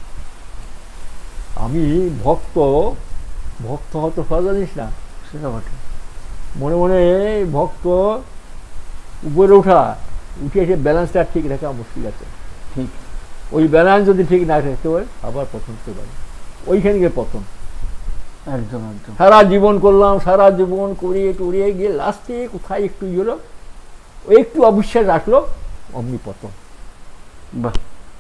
আমি ভক্ত, ভক্ত হয়তো সহজ জিনিস না, সেটা বটে। মনে মনে ভক্ত উপরে ওঠা, উঠে এসে ব্যালেন্সটা ঠিক রাখা মুশকিল আছে। ঠিক, ওই ব্যালেন্স যদি ঠিক না রাখতে পারে আবার পতন হতে পারে, ওইখানে গিয়ে পতন। একদম একদম। সারা জীবন করলাম, সারা জীবন করিয়ে টুরিয়ে গিয়ে লাস্টে কোথায় একটু গেলো, ওই একটু অবিশ্বাস রাখলো, অমনি পতন। বাহ।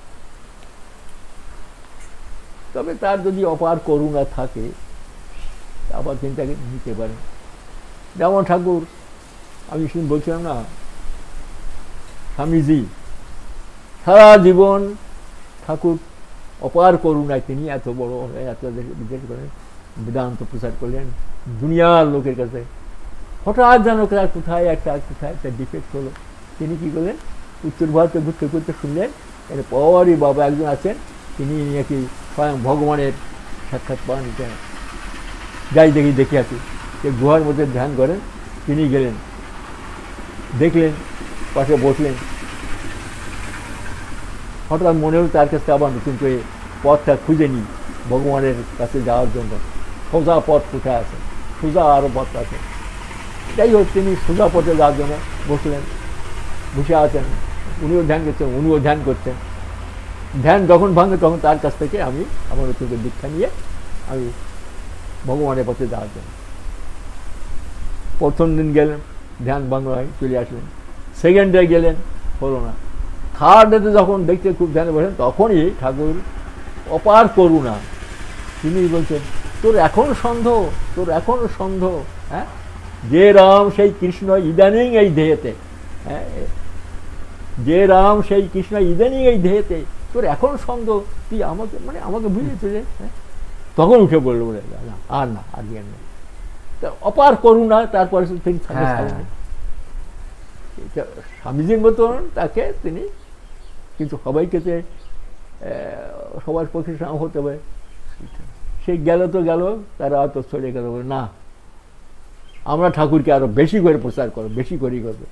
তবে তার যদি অপার করুণা থাকে আবার তিনি তাকে নিতে পারেন। যেমন ঠাকুর, আমি শুনে বলছিলাম না, স্বামীজি সারা জীবন ঠাকুর অপার করুণায় তিনি এত বড় এত বিশেষ করেন, বেদান্ত প্রচার করলেন দুনিয়ার লোকের কাছে। হঠাৎ যেন তার কোথায় একটা কোথায় একটা ডিফেক্ট হলো, তিনি কী করলেন, উত্তর ভারতে ঘুরতে ঘুরতে শুনলেন পরই বাবা একজন আছেন, তিনি নাকি স্বয়ং ভগবানের সাক্ষাৎ পান, যাই দেখি দেখে আসি, সে গুহার মধ্যে ধ্যান করেন। তিনি গেলেন, দেখলেন, পাশে বসলেন, হঠাৎ মনে হল তার কাছে আবার নতুন করে পথটা খুঁজে নিই ভগবানের কাছে যাওয়ার জন্য। সোজা পথ কোথায় আছে, সোজা আরও পথ আছে। যাই হোক, তিনি সোজা পথে যাওয়ার জন্য বসলেন, বসে আছেন, উনিও ধ্যান করছেন, উনিও ধ্যান করছেন। ধ্যান যখন ভাঙে তখন তার কাছ থেকে আমি আমার নতুন করে দীক্ষা নিয়ে আমি ভগবানের পথে যাওয়ার জন্য। প্রথম দিন গেলেন, ধ্যান ভাঙল হয়, চলে আসলেন। সেকেন্ড ডে গেলেন, হলো না। খাওয়াটাতে যখন দেখতে খুব ধ্যানে বসেন তখনই ঠাকুর অপার করুণা, তিনি বলছেন তোর এখনো সন্দেহ, তোর এখনো সন্দেহ, হ্যাঁ যে রাম সেই কৃষ্ণ ইদানিং এই দেহেতে, হ্যাঁ যে রাম সেই কৃষ্ণ ইদানিং এই দেহেতে, তোর এখন সন্দেহ, তুই আমাকে মানে আমাকে বুঝিয়েছ যে, হ্যাঁ তখন উঠে বললো বলে না আর না আর জ্ঞান নেই, তা অপার করুণা। তারপরে তিনি স্বামীজির মতন তাকে তিনি, কিন্তু সবাইকে তো সবার পক্ষে হতে হবে, সেই গেল তো গেল, তারা হয়তো চলে গেল বলে না আমরা ঠাকুরকে আরো বেশি করে প্রচার করো, বেশি করেই করবে।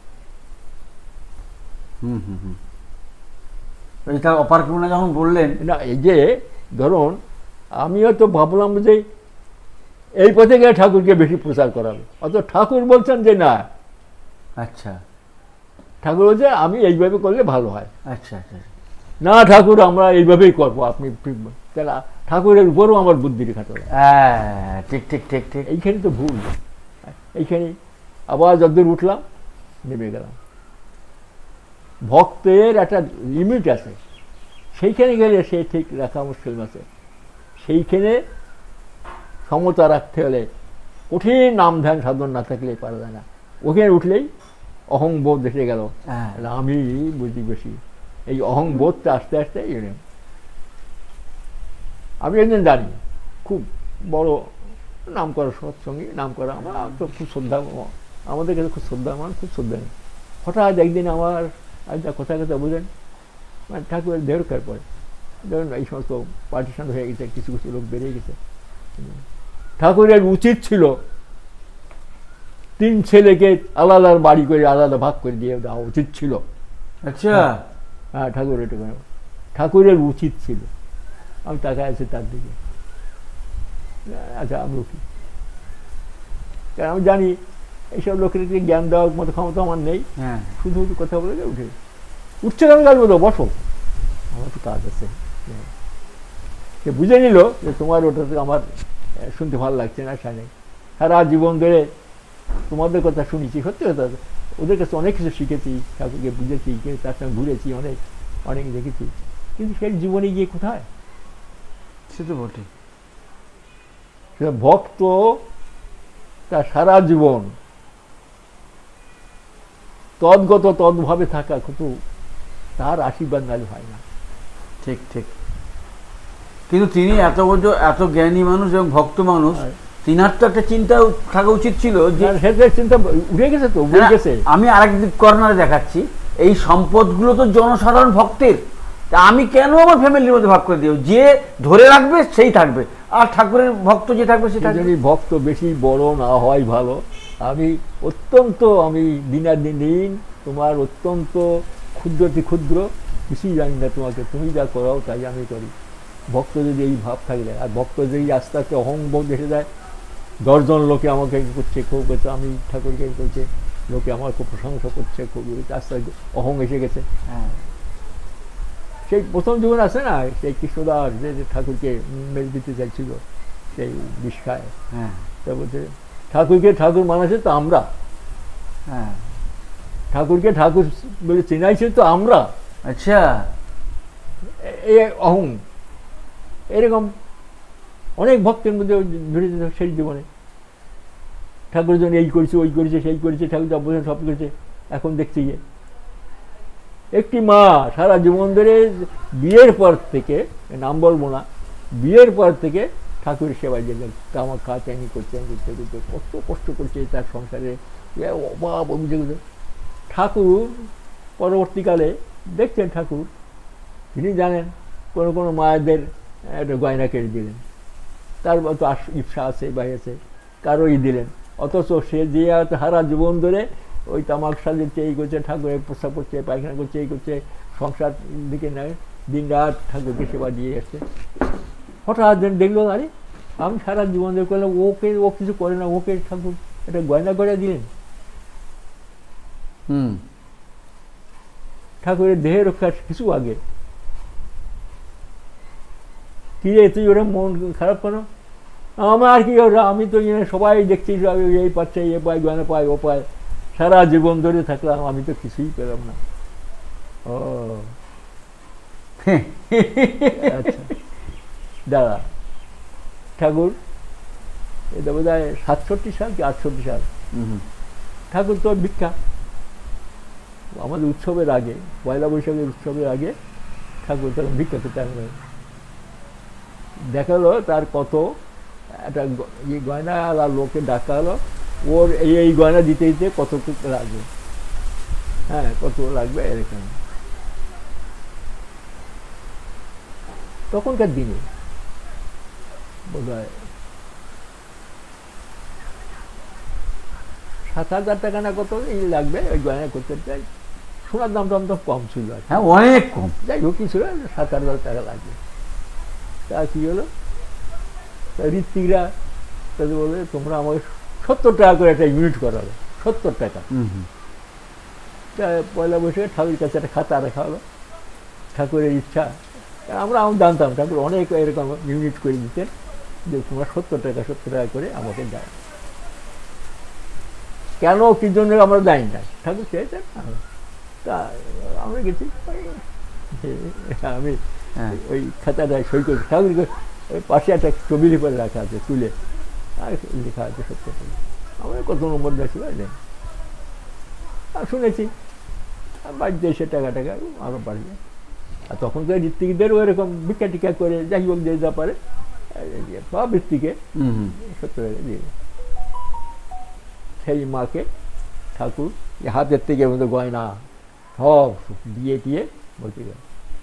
হুম হুম হুম তার অপার করুণা যখন বললেন, না এই যে ধরুন আমিও তো ভাবলাম যে এই পথে গিয়ে ঠাকুরকে বেশি প্রচার করাবে, অত ঠাকুর বলছেন যে না, আচ্ছা ঠাকুর বলছে আমি এইভাবে করলে ভালো হয়, আচ্ছা আচ্ছা না ঠাকুর আমরা এইভাবেই করবো, আপনি তাহলে ঠাকুরের উপরও আমার বুদ্ধির খাটো। হ্যাঁ ঠিক ঠিক ঠিক ঠিক এইখানে তো ভুল, এইখানে আবার যতদূর উঠলাম নেমে গেলাম। ভক্তের একটা লিমিট আছে, সেইখানে গেলে সে ঠিক রাখা মুশকিল আছে, সেইখানে সমতা রাখতে হলে কঠিন নাম ধ্যান সাধন না থাকলে পারা যায় না। ওখানে উঠলেই অহংবোধ এসে গেল, আমি বুঝি বেশি, এই অহংবোধটা আস্তে আস্তে এড়ে। আমি একদিন জানি খুব বড় নাম করা সৎসঙ্গী, নাম করা আমার তো খুব শ্রদ্ধা, আমাদের কাছে খুব শ্রদ্ধা, আমার খুব শ্রদ্ধা নেই। হঠাৎ একদিন আমার একটা কথা কথা বুঝেন, মানে ঠাকুরের দেহ রক্ষার পরে ধরুন এই সমস্ত পার্টিশন হয়ে গেছে, কিছু কিছু লোক বেরিয়ে গেছে, ঠাকুরের উচিত ছিল তিন ছেলেকে আলাদা বাড়ি করে আলাদা ভাগ করে দিয়ে দেওয়া উচিত ছিল। আচ্ছা হ্যাঁ ঠাকুর এটা ঠাকুরের উচিত ছিল। আমি তাকায় আছি তার দিকে, আচ্ছা আমি উঠি, কারণ আমি জানি এইসব লোকেরকে জ্ঞান দেওয়ার মতো ক্ষমতা আমার নেই, শুধু শুধু কথা বলে উঠে উঠছে কেন কাজ বলতো বসো, আমার তো কাজ আছে। সে বুঝে নিল যে তোমার ওটাতে আমার শুনতে ভালো লাগছে না, সামনে সারা জীবন ধরে তোমাদের কথা শুনেছি, সত্যি কথা ওদের কাছে অনেক কিছু শিখেছি, ঠাকুরকে বুঝেছি, তার সঙ্গে ঘুরেছি, অনেক অনেক দেখেছি, কিন্তু সেই জীবনে গিয়ে কোথায়, সে তো বটে। ভক্ত তার সারা জীবন তদ্গত তদ্ভাবে থাকা, কিন্তু তার আশীর্বাদ নালে হয় না। ঠিক ঠিক, কিন্তু তিনি এত বড় এত জ্ঞানী মানুষ এবং ভক্ত মানুষ, তিনার তো একটা চিন্তা থাকা উচিত ছিল যে চিন্তা উঠে গেছে তো উঠে গেছে। আমি আরেক কর্নারে দেখাচ্ছি, এই সম্পদগুলো তো জনসাধারণ ভক্তের, আমি কেন আমার ফ্যামিলির মধ্যে ভাগ করে দিও, যে ধরে রাখবে সেই থাকবে, আর ঠাকুরের ভক্ত যে থাকবে সেটা। যদি ভক্ত বেশি বড় না হয় ভালো, আমি অত্যন্ত আমি দিনার দিন দিন তোমার অত্যন্ত ক্ষুদ্রতি ক্ষুদ্র, কিছুই জানি না তোমাকে, তুমি যা করাও তাই আমি করি। ভক্ত যদি এই ভাব থাকে, আর ভক্ত যদি আস্তে আস্তে অহংবোধ এসে যায়, দশজন লোকে আমাকে করছে খুব করছে, আমি ঠাকুরকে করছে, লোকে আমার খুব প্রশংসা করছে, খুব আস্তে আস্তে অহং এসে গেছে। হ্যাঁ সেই প্রথম জীবন আছে না, সেই কৃষ্ণদাস যে ঠাকুরকে মেরে দিতে চাইছিল, সেই বিষ খায়, হ্যাঁ তা বলছে ঠাকুরকে ঠাকুর মানাছে তো আমরা, হ্যাঁ ঠাকুরকে ঠাকুর বলে চেনাইছে তো আমরা। আচ্ছা এই অহং এরকম অনেক ভক্তের মধ্যে ধরে যেত সেই জীবনে, ঠাকুরের জন্য এই করেছে ওই করেছে সেই করেছে, ঠাকুর যা বোঝেন সব করেছে। এখন দেখছি গিয়ে একটি মা সারা জীবন ধরে বিয়ের পর থেকে, নাম বলবো না, বিয়ের পর থেকে ঠাকুরের সেবায় যেতেন, আমার কাজ চাইনি করছে, কত কষ্ট করছে তার সংসারে, অভাব অভিযোগ। ঠাকুর পরবর্তীকালে দেখছেন, ঠাকুর তিনি জানেন কোনো কোনো মায়েদের একটা গয়না কেড়ে দিলেন, তার তো ইচ্ছা আছে বাই আছে, কারোই দিলেন, অথচ সে যে সারা জীবন ধরে ওই তামাক সাজিয়েছে, এই করছে, ঠাকুরের প্রস্তাব করছে, পায়খানা করছে, এই করছে, সংসার দিকে নেয়, দিন রাত ঠাকুরকে সেবা দিয়ে আসছে। হঠাৎ দেখলো আরে আমি সারা জীবন ধরে করলাম, ওকে ও কিছু করে না, ওকে ঠাকুর একটা গয়না করে দিলেন। হুম ঠাকুরের দেহে রক্ষার কিছু আগে কি রে তুই ওরা মন খারাপ কেন, আমার কি ওরা, আমি তো সবাই দেখছি এই পাচ্ছে, এ পায় গয়না পায় ও পায়, সারা জীবন ধরে থাকলাম, আমি তো কিছুই পেলাম না। ও আচ্ছা দাঁড়া ঠাকুর এটা বোধ হয় সাতষট্টি সাল কি আটষট্টি সাল ঠাকুর তো ভিক্ষা আমাদের উৎসবের আগে পয়লা বৈশাখের উৎসবের আগে ঠাকুর তখন ভিক্ষা করতে আসবে দেখালো তার কত একটা ইয়ে গয়না আর লোকে ডাকা হলো ওর এই এই গয়না দিতে দিতে কত লাগবে হ্যাঁ কত লাগবে এরকম তখনকার দিনে বোধ হয় সাত হাজার টাকা না কত এই লাগবে ওই গয়না করতে চাই সোনার দাম দাম তো কম ছিল হ্যাঁ অনেক কম যাই হোক কি ছিল সাত হাজার টাকা লাগবে তা কি হলো ঋত্বিকরা তাদের বলে তোমরা আমাকে সত্তর টাকা করে একটা ইউনিট করালো সত্তর টাকা তা পয়লা বৈশাখে ঠাকুরের কাছে একটা খাতা রাখা হলো ঠাকুরের ইচ্ছা আমরা আমি জানতাম ঠাকুর অনেক এরকম ইউনিট করে দিতেন যে তোমরা সত্তর টাকা সত্তর টাকা করে আমাকে দাও কেন কি জন্য আমরা জানি না ঠাকুর চেয়েছেন তা আমরা গেছি আমি ওই খাতাটায় সই করছি ঠাকুরকে ওই পাশে একটা ছবি লিখে রাখা আছে তুলে আর লেখা আছে সত্তর টাকা আমার কত নম্বর দেখছি বুঝলেন আর শুনেছি বাড়িতে এসে টাকা টাকা আরও বাড়বে আর তখন তো ঋত্বিকদেরও এরকম ভিক্ষা টিকা করে যাই হোক যে যা পারে সব ঋত্বিকে সত্তর টাকা দিয়ে সেই মাকে ঠাকুর হাতের থেকে মতো গয়না সব দিয়ে দিয়ে বলতে গেল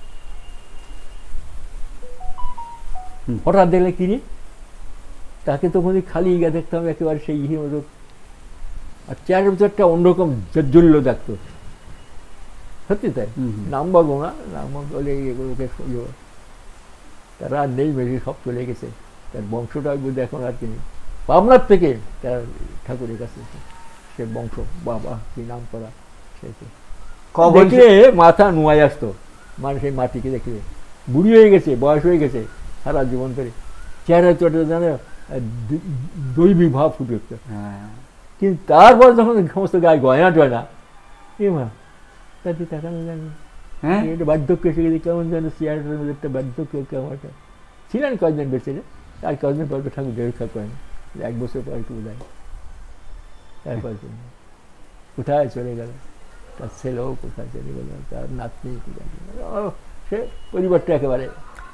হঠাৎ দেখলে কিনি তাকে তখন খালি গিয়ে দেখতাম একেবারে সেই ইয়ে মতো আর চেয়ারের ভিতরটা অন্যরকম জজ্জল্য দেখতো সত্যি তাই নাম বলবো না নাম বলে এগুলোকে তারা আর নেই মেশি সব চলে গেছে তার বংশটা বুঝে এখন আর কিনি পাবনার থেকে তার ঠাকুরের কাছে সে বংশ বাবা কি নাম করা দেখলে মাথা নুয়াই আসতো মানে সেই মাটিকে দেখলে বুড়ি হয়ে গেছে বয়স হয়ে গেছে সারা জীবন ধরে চেহারা চটে জানে দৈবী ভাব ফুটে উঠতো কিন্তু তারপর যখন সমস্ত গায়ে গয়না টয়না এ মা তাতে টাকা না জানি একটা বার্ধক্য এসে গেছে কেমন যেন চেয়ারটার মধ্যে একটা বার্ধক্য কেমন একটা ছিলেন কয়েকদিন বেঁচে যে আর কয়েকদিন পর ঠাকুর দেড় করেন এক বছর পর একটু বোঝায় তারপর কোথায় চলে গেল তার ছেলেও কোথায় চলে গেল তার নাতনি কোথায় চলে গেল সে পরিবারটা একেবারে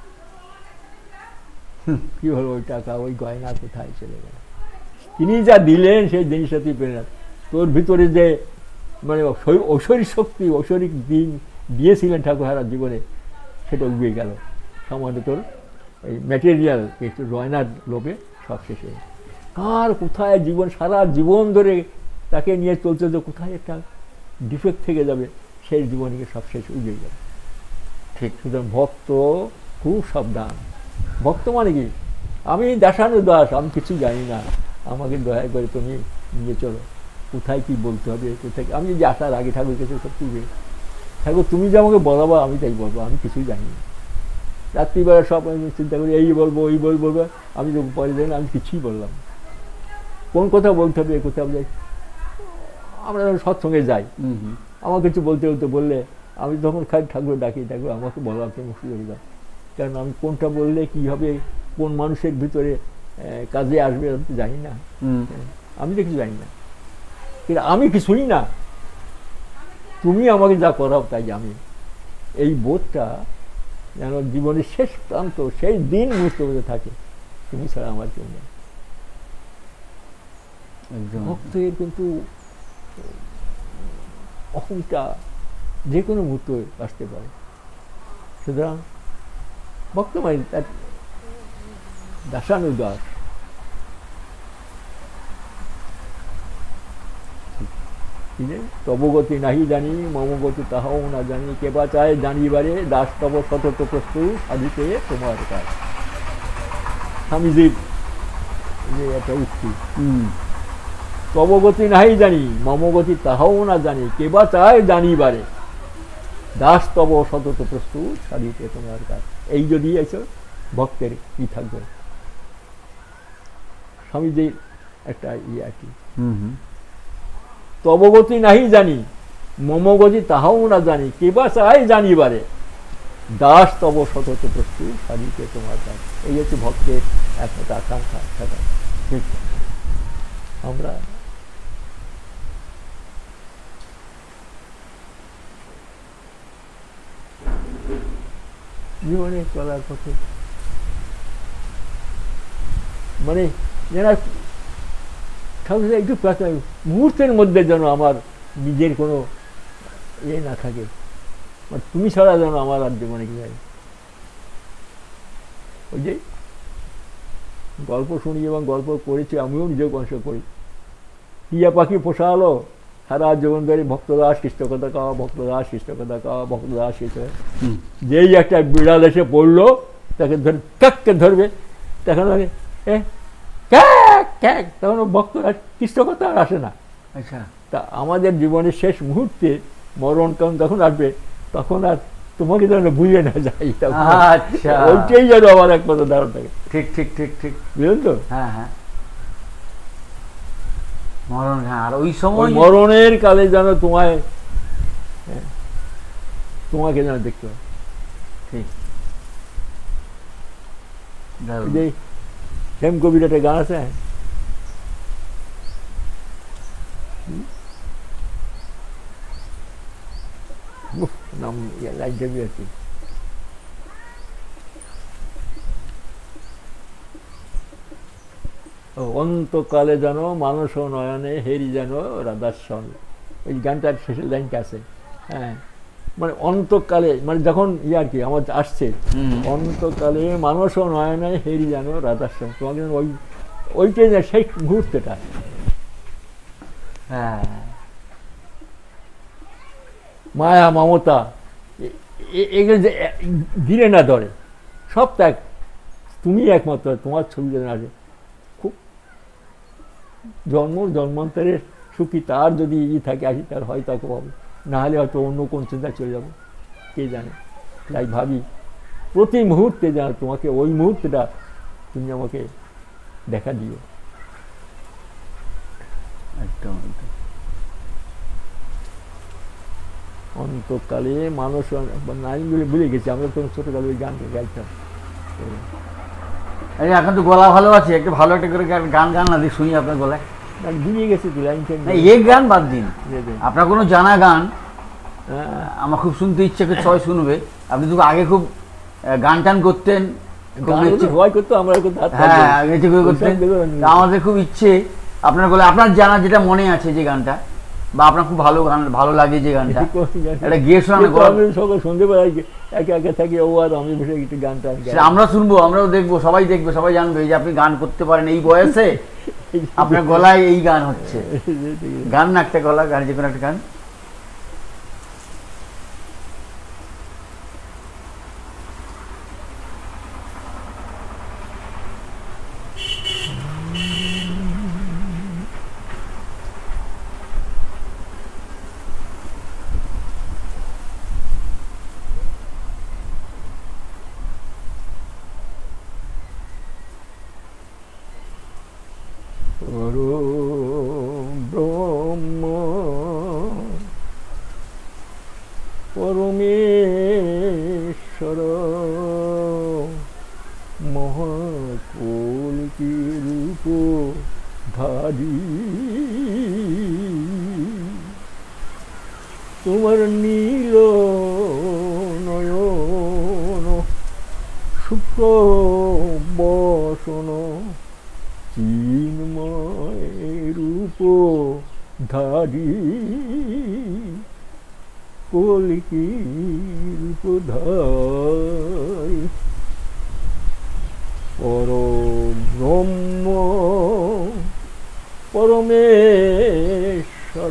কি হলো ওই টাকা ওই গয়না কোথায় চলে গেল তিনি যা দিলেন সেই জিনিসটাই পেয়ে না তোর ভিতরে যে মানে ঐশ্বরিক শক্তি ঐশ্বরিক দিন দিয়েছিলেন ঠাকুর সারা জীবনে সেটা উবে গেল সামান্য তোর এই ম্যাটেরিয়াল একটু গয়নার লোভে সব শেষে কার কোথায় জীবন সারা জীবন ধরে তাকে নিয়ে চলছে যে কোথায় একটা ডিফেক্ট থেকে যাবে সেই জীবনকে সব শেষ উবে যাবে ঠিক সুতরাং ভক্ত খুব সাবধান ভক্ত মানে কি আমি দাসানু দাস আমি কিছু জানি না আমাকে দয়া করে তুমি নিয়ে চলো কোথায় কি বলতে হবে কোথায় আমি যে আসার আগে ঠাকুর কাছে সত্যি ঠাকুর তুমি যে আমাকে বলাবো আমি তাই বলবো আমি কিছুই জানি না রাত্রিবেলা সব আমি চিন্তা করি এই বলবো ওই বল বলবো আমি যখন পরে যাই আমি কিছুই বললাম কোন কথা বলতে হবে কোথাও যাই আমরা সৎসঙ্গে যাই আমার কিছু বলতে বলতে বললে আমি তখন খালি ঠাকুর ডাকি ঠাকুর আমাকে বলার জন্য সুযোগ দাও কারণ আমি কোনটা বললে কি হবে কোন মানুষের ভিতরে কাজে আসবে জানি না আমি তো কিছু জানি না কিন্তু আমি কিছুই না তুমি আমাকে যা করাও তাই আমি এই বোধটা যেন জীবনের শেষ প্রান্ত সেই দিন মুহূর্ত মধ্যে থাকে তুমি ছাড়া আমার জন্য ভক্তের কিন্তু অহংটা যে কোনো মুহূর্তে আসতে পারে সুতরাং ভক্ত মানে তার দাসানুদাস তবগতি নাহি জানি মমগতি তাহাও না জানি কেবা চায় জানিবারে দাস তব সতত প্রস্তুত সাধিতে তোমার কাজ স্বামীজির যে একটা উক্তি তবগতি নাহি জানি মমগতি তাহাও না জানি কেবা চায় জানিবারে দাস তব সতত প্রস্তুত সাধিতে তোমার কাজ এই যদি এসো ভক্তের কি থাকবে স্বামীজির একটা ইয়ে আর কি তবগতি নাহি জানি মমগতি তাহাও না জানি কেবা চাই জানিবারে দাস তব সতত প্রস্তুত সারিতে তোমার দাস। এই হচ্ছে ভক্তের একমাত্র আকাঙ্ক্ষা থাকা। ঠিক আমরা জীবনে চলার পথে মানে যারা একটু মুহূর্তের মধ্যে যেন আমার নিজের কোনো ইয়ে না থাকে, মানে তুমি ছাড়া যেন আমার আর জীবনে কি হয়। ওই যে গল্প শুনি এবং গল্প করেছি, আমিও নিজেও কষ্ট করি। টিয়া পাখি পোষালো সারা জীবন ধরে ভক্তদাস কৃষ্ণ কথা কাওয়া, ভক্তদাস কৃষ্ণ কথা কাওয়া, ভক্তদাস কৃষ্ণ। যেই একটা বিড়াল এসে পড়লো তাকে ধরে কাককে ধরবে, তখন এ ক্যাক ক্যাক, তখন ভক্তদাস কৃষ্ণ কথা আর আসে না। আচ্ছা, তা আমাদের জীবনের শেষ মুহূর্তে মরণ কারণ যখন আসবে তখন আর তোমাকে যেন বুঝে না যাই, আচ্ছা ওইটাই যেন আমার একমাত্র ধারণ থাকে। ঠিক ঠিক ঠিক ঠিক, বুঝলেন তো? হ্যাঁ হ্যাঁ, মরণ, হ্যাঁ। আর ওই সময় মরণের কালে যেন তোমায় তোমাকে যেন দেখতে হয়। ঠিক, হেম কবির একটা গান আছে, নাম লাইনটা আছে, অন্তকালে যেন মানস নয়নে হেরি যেন রাধাসন। ওই গানটার শেষের লাইনটা আছে। হ্যাঁ, মানে অন্তকালে মানে যখন ই আর কি আমার আসছে, অন্তকালে মানস নয়নে হেরি যেন রাধাসন, তোমাকে ওই ওইটাই না সেই মুহূর্তটা। হ্যাঁ, মায়া মমতা এগুলো যে দিলে না ধরে, সব ত্যাগ, তুমি একমাত্র, তোমার ছবি যেন আসে। খুব জন্ম জন্মান্তরের সুখী তার যদি ই থাকে আসি, তার হয় তাকে পাবো, না হলে হয়তো অন্য কোন চিন্তা চলে যাবো, কে জানে। তাই ভাবি প্রতি মুহূর্তে যেন তোমাকে ওই মুহূর্তটা তুমি আমাকে দেখা দিও। একদম অন্তকালে মানুষ নাইনগুলো ভুলে গেছি, আমরা তখন ছোটকালে ওই গান গাইতাম। এখন তো গলা ভালো আছে, একটু ভালো একটা করে গান গান না দিয়ে শুনি আপনার গলায়। ভুলে গেছি তো লাইনটা, এই গান বাদ দিন, আপনার কোনো জানা গান আমার খুব শুনতে ইচ্ছে করে, ছয় শুনবে। আপনি তো আগে খুব গান টান করতেন, আমাদের খুব ইচ্ছে আপনার গলায় আপনার জানা যেটা মনে আছে যে গানটা, বা আপনার খুব ভালো গান ভালো লাগে যে গানটা, এটা গিয়ে শোনানো। শুনতে পাই একে একে থাকি, ও আর আমি বসে একটু গানটা আমরা শুনবো, আমরাও দেখবো, সবাই দেখবে, সবাই জানবে যে আপনি গান করতে পারেন এই বয়সে, আপনার গলায় এই গান হচ্ছে। গান না একটা গলা গান, যে কোনো একটা গান। ব্রহ্ম পরমেশ্বর মহাকলিকি রূপ ধারী, তোমার নীল নয়ন শুক্র বসন চিন্ময় রূপ ধারী, কলিকি রূপ ধারী, পরম ব্রহ্ম পরমেশ্বর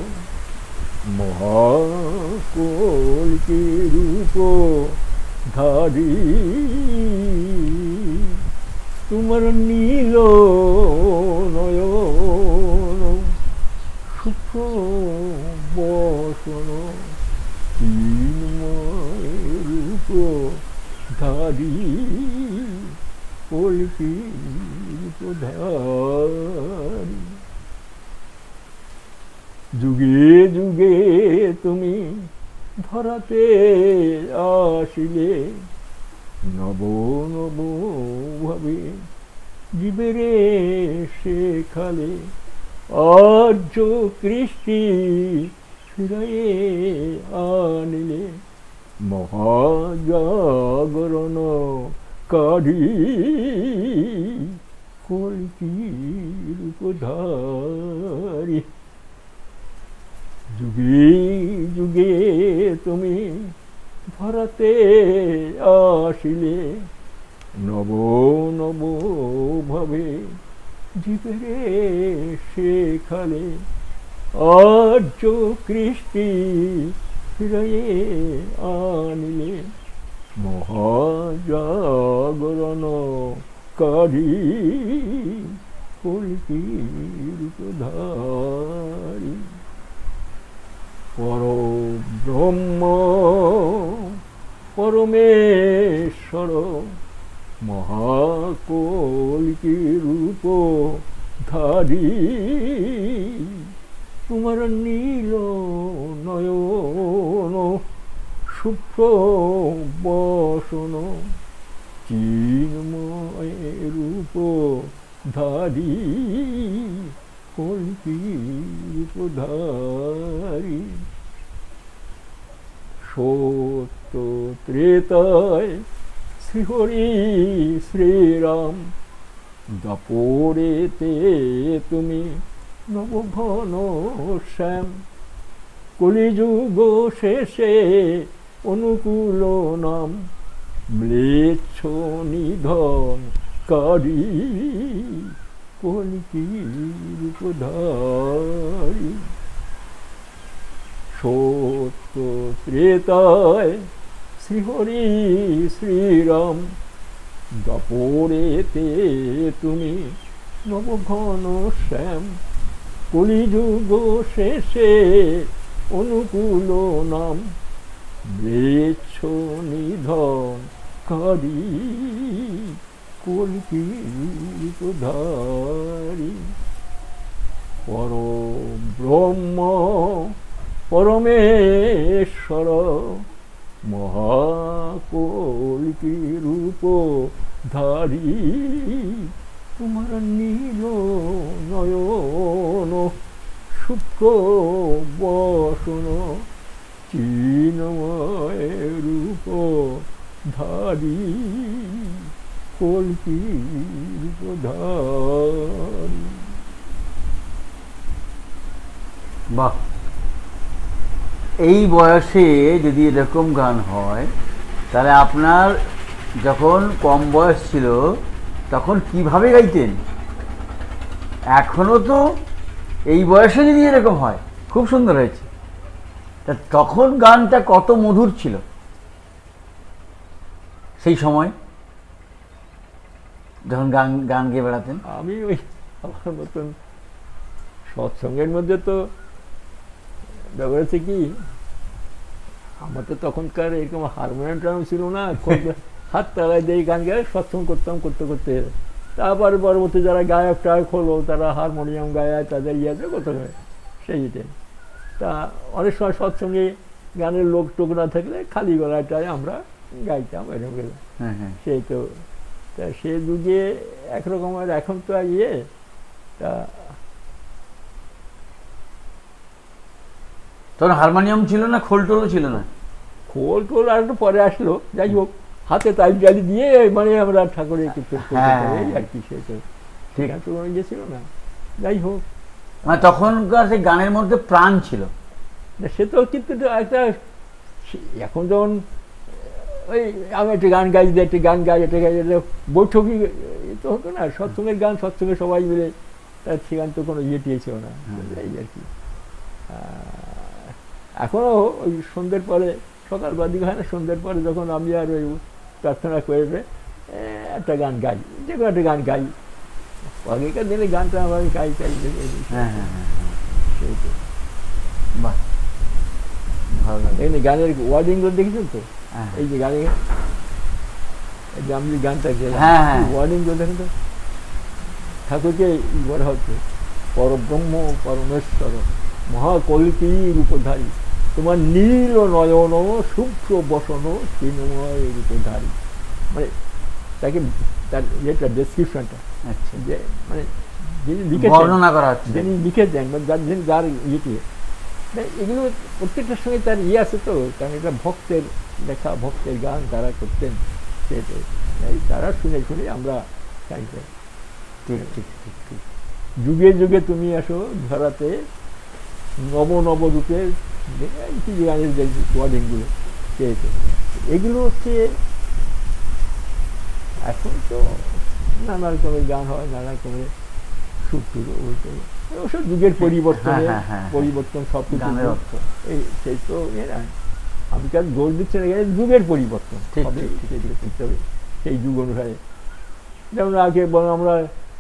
মহাকলিকি রূপ ধারী, তোমার নীল নয়ন সুখ বসন চিন্ময় রূপ ধারী, কলিকি রূপ ধারী। যুগে যুগে তুমি ধরাতে আসিলে নব নব ভাবে জীবেরে শেখালে আর্য কৃষ্টি ফিরাইয়ে আনিলে মহাজাগরণ কাঢ়ি কল্কির উপধারি যুগে যুগে তুমি ধরাতে আসিলে নব নব ভাবে জীবেরে শেখালে আর্য কৃষ্টি ফিরাইয়ে আনিলে মহাজাগরণ কাঢ়ি কল্কির উপধারি পরব্রহ্ম পরমেশ্বর মহাকল্কি রূপ ধারি তোমার নীল নয়ন শুভ্র বসন চিন্ময় রূপ ধারি কল্কি রূপ ধারি সত্য ত্রেতায় শ্রীহরি শ্রীরাম দাপরেতে তুমি নবঘন শ্যাম কলিযুগ শেষে অনুকূল নাম ম্লেচ্ছ নিধন কারি কল্কি রূপ ধারি সত্য ত্রেতায় শ্রীহরি শ্রীরাম দাপরেতে তুমি নবঘন শ্যাম কলিযুগ শেষে অনুকূল নাম ম্লেচ্ছ নিধন কারি কল্কি রূপ ধারি পরব্রহ্ম পরমেশ্বর মহাকল্কি রূপ ধারি তোমার নীল নয়ন শুক্র বসন চিন্ময় রূপ ধারি কল্কি রূপ ধারি। বাহ, এই বয়সে যদি এরকম গান হয় তাহলে আপনার যখন কম বয়স ছিল তখন কিভাবে গাইতেন? এখনো তো এই বয়সে যদি এরকম হয় খুব সুন্দর হয়েছে। তা তখন গানটা কত মধুর ছিল সেই সময় যখন গান গান গেয়ে বেড়াতেন। আমি ওই আমার মতন সৎসঙ্গের মধ্যে তো ব্যাপার আছে কি, আমার তো তখনকার এরকম হারমোনিয়াম টার্ম ছিল না, হাত তালায় দিয়ে গান গায়ে সৎসঙ্গ করতাম করতে করতে। তারপরে পরবর্তী যারা গায়ক টায়ক হলো তারা হারমোনিয়াম গায়, তাদের ইয়াতে কত হয় সেইটাই। তা অনেক সময় সৎসঙ্গে গানের লোক টোক না থাকলে খালি গলাটায় আমরা গাইতাম এরকম গেলে। সেই তো তা সে যুগে একরকম, আর এখন তো ইয়ে তা তখন হারমোনিয়াম ছিল না, খোল টোলও ছিল না। খোল টোল আর একটু পরে আসলো, যাই হোক হাতে তাই জালি দিয়ে মানে আমরা ঠাকুরের কিছু আর কি, সে তো ঠিক আছে গিয়েছিল না। যাই হোক মানে তখনকার সেই গানের মধ্যে প্রাণ ছিল। সে তো কিন্তু একটা এখন যেমন ওই আমি একটা গান গাই দিই, একটা গান গাই, একটা গাই, বৈঠকি তো হতো না। সৎসঙ্গের গান সৎসঙ্গে সবাই মিলে, তার সেখান তো কোনো ইয়ে টিয়েছিল না এই আর কি। এখনও ওই সন্ধ্যের পরে, সকালবেলা দিকে হয় না, সন্ধ্যের পরে যখন আমি আর ওই প্রার্থনা করে একটা গান গাই, যে কোনো একটা গান গাই। আগেকার দিনে গানটা আমার গাই গাই হ্যাঁ হ্যাঁ হ্যাঁ সেই তো বাহ ভালো লাগে। এই গানের ওয়ার্ডিংগুলো দেখেছেন তো, এই যে গানে আমি গানটা হ্যাঁ হ্যাঁ ওয়ার্ডিংগুলো দেখেন তো, ঠাকুরকে বলা হচ্ছে পরব্রহ্ম পরমেশ্বর মহাকল্কি রূপধারী তোমার নীল নয়ন শুভ্র বসন তৃণময় রূপধারী, মানে তাকে তার যেটা ডেসক্রিপশনটা আচ্ছা যে মানে যিনি লিখেছেন বর্ণনা করা হচ্ছে, যিনি লিখেছেন বা যার যিনি যার ইয়েটি, এগুলো প্রত্যেকটার সঙ্গে তার ইয়ে আছে তো, কারণ এটা ভক্তের লেখা, ভক্তের গান তারা করতেন, সেটাই তারা শুনে শুনে আমরা চাইতাম। ঠিক ঠিক ঠিক ঠিক। যুগে যুগে তুমি আসো ধরাতে নব নব রূপে কিছু গানের যে ওয়ার্ডিংগুলো চেয়েছে, এগুলো হচ্ছে এখন তো নানা রকমের গান হয়, নানা রকমের সুর টুর বলতে অবশ্য যুগের পরিবর্তনে পরিবর্তন সব কিছু এই সেই তো আমি কাজ জোর দিচ্ছি না, এখানে যুগের পরিবর্তন হবে, করতে হবে সেই যুগ অনুসারে। যেমন আগে বরং আমরা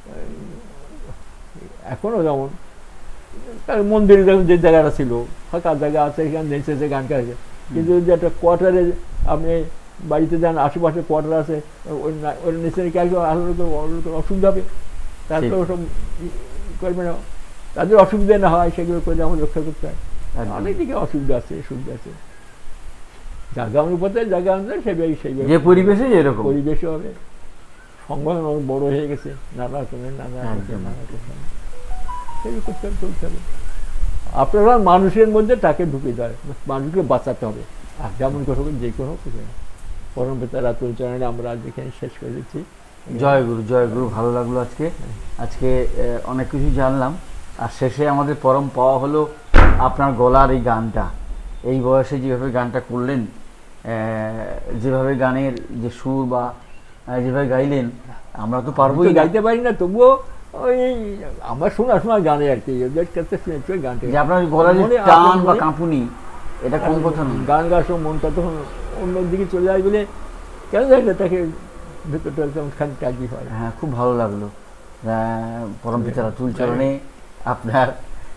এখনও যেমন মন্দিরে যখন যে জায়গাটা ছিল ফাঁকা জায়গা আছে, এখানে নেচেছে গান গাইছে, কিন্তু যদি একটা কোয়ার্টারে আপনি বাড়িতে যান আশেপাশে কোয়ার্টার আছে, ওই নেচে আলোর অসুবিধা হবে, তারপরে ওসব করবে না, তাদের অসুবিধা না হয় সেগুলো করে আমাদের রক্ষা করতে হয়। অনেক দিকে অসুবিধা আছে, সুবিধা আছে, জায়গা অনুপাতে জায়গা অনুযায়ী সেভাবে সেইভাবে পরিবেশে যেরকম পরিবেশে হবে। সংগঠন অনেক বড় হয়ে গেছে, নানা রকমের নানা নানা রকম সেগুলো করতে হবে, চলতে হবে। আপনারা মানুষের মধ্যে তাকে ঢুকে দেয়, মানুষকে বাঁচাতে হবে, আর যেমন করে হোক যে কোনো পরম পিতা রাতুল চরণে আমরা আজ এখানে শেষ করে দিচ্ছি। জয় গুরু, জয় গুরু। ভালো লাগলো আজকে, আজকে অনেক কিছু জানলাম, আর শেষে আমাদের পরম পাওয়া হলো আপনার গলার এই গানটা, এই বয়সে যেভাবে গানটা করলেন, যেভাবে গানের যে সুর বা যেভাবে গাইলেন, আমরা তো পারবোই, গাইতে পারি না, তবুও ওই আমার শোনা শোনা গানে আর কি ওদের কাছে শুনেছি গানটা, যে আপনার গলার টান বা কাঁপুনি, এটা কোন কথা নয়, গান গাওয়ার সময় মনটা তখন অন্যদিকে চলে যায় বলে কেন যায় না, তাকে ভেতরটা একদম খানিকটা হয়। হ্যাঁ, খুব ভালো লাগলো। পরম পিতা রাতুল চরণে আপনার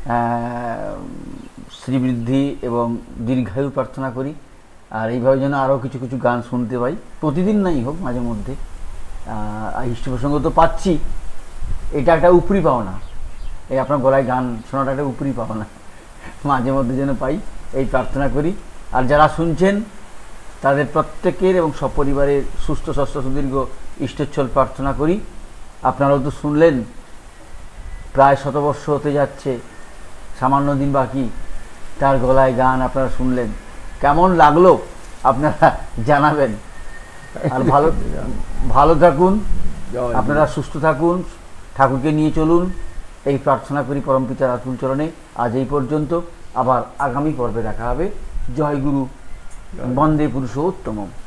শ্রীবৃদ্ধি এবং দীর্ঘায়ু প্রার্থনা করি, আর এইভাবে যেন আরও কিছু কিছু গান শুনতে পাই, প্রতিদিন নাই হোক মাঝে মধ্যে। ইষ্ট প্রসঙ্গ তো পাচ্ছি, এটা একটা উপরি পাওনা, এই আপনার গলায় গান শোনাটা একটা উপরি পাওনা, মাঝে মধ্যে যেন পাই, এই প্রার্থনা করি। আর যারা শুনছেন তাদের প্রত্যেকের এবং সপরিবারের সুস্থ স্বাস্থ্য সুদীর্ঘ ইষ্টোচ্ছল প্রার্থনা করি। আপনারাও তো শুনলেন, প্রায় শতবর্ষ হতে যাচ্ছে, সামান্য দিন বাকি, তার গলায় গান আপনারা শুনলেন, কেমন লাগলো আপনারা জানাবেন। আর ভালো ভালো থাকুন, আপনারা সুস্থ থাকুন, ঠাকুরকে নিয়ে চলুন, এই প্রার্থনা করি পরম পিতা রাতুল চরণে। আজ এই পর্যন্ত, আবার আগামী পর্বে দেখা হবে। জয় গুরু, বন্দে পুরুষোত্তমম।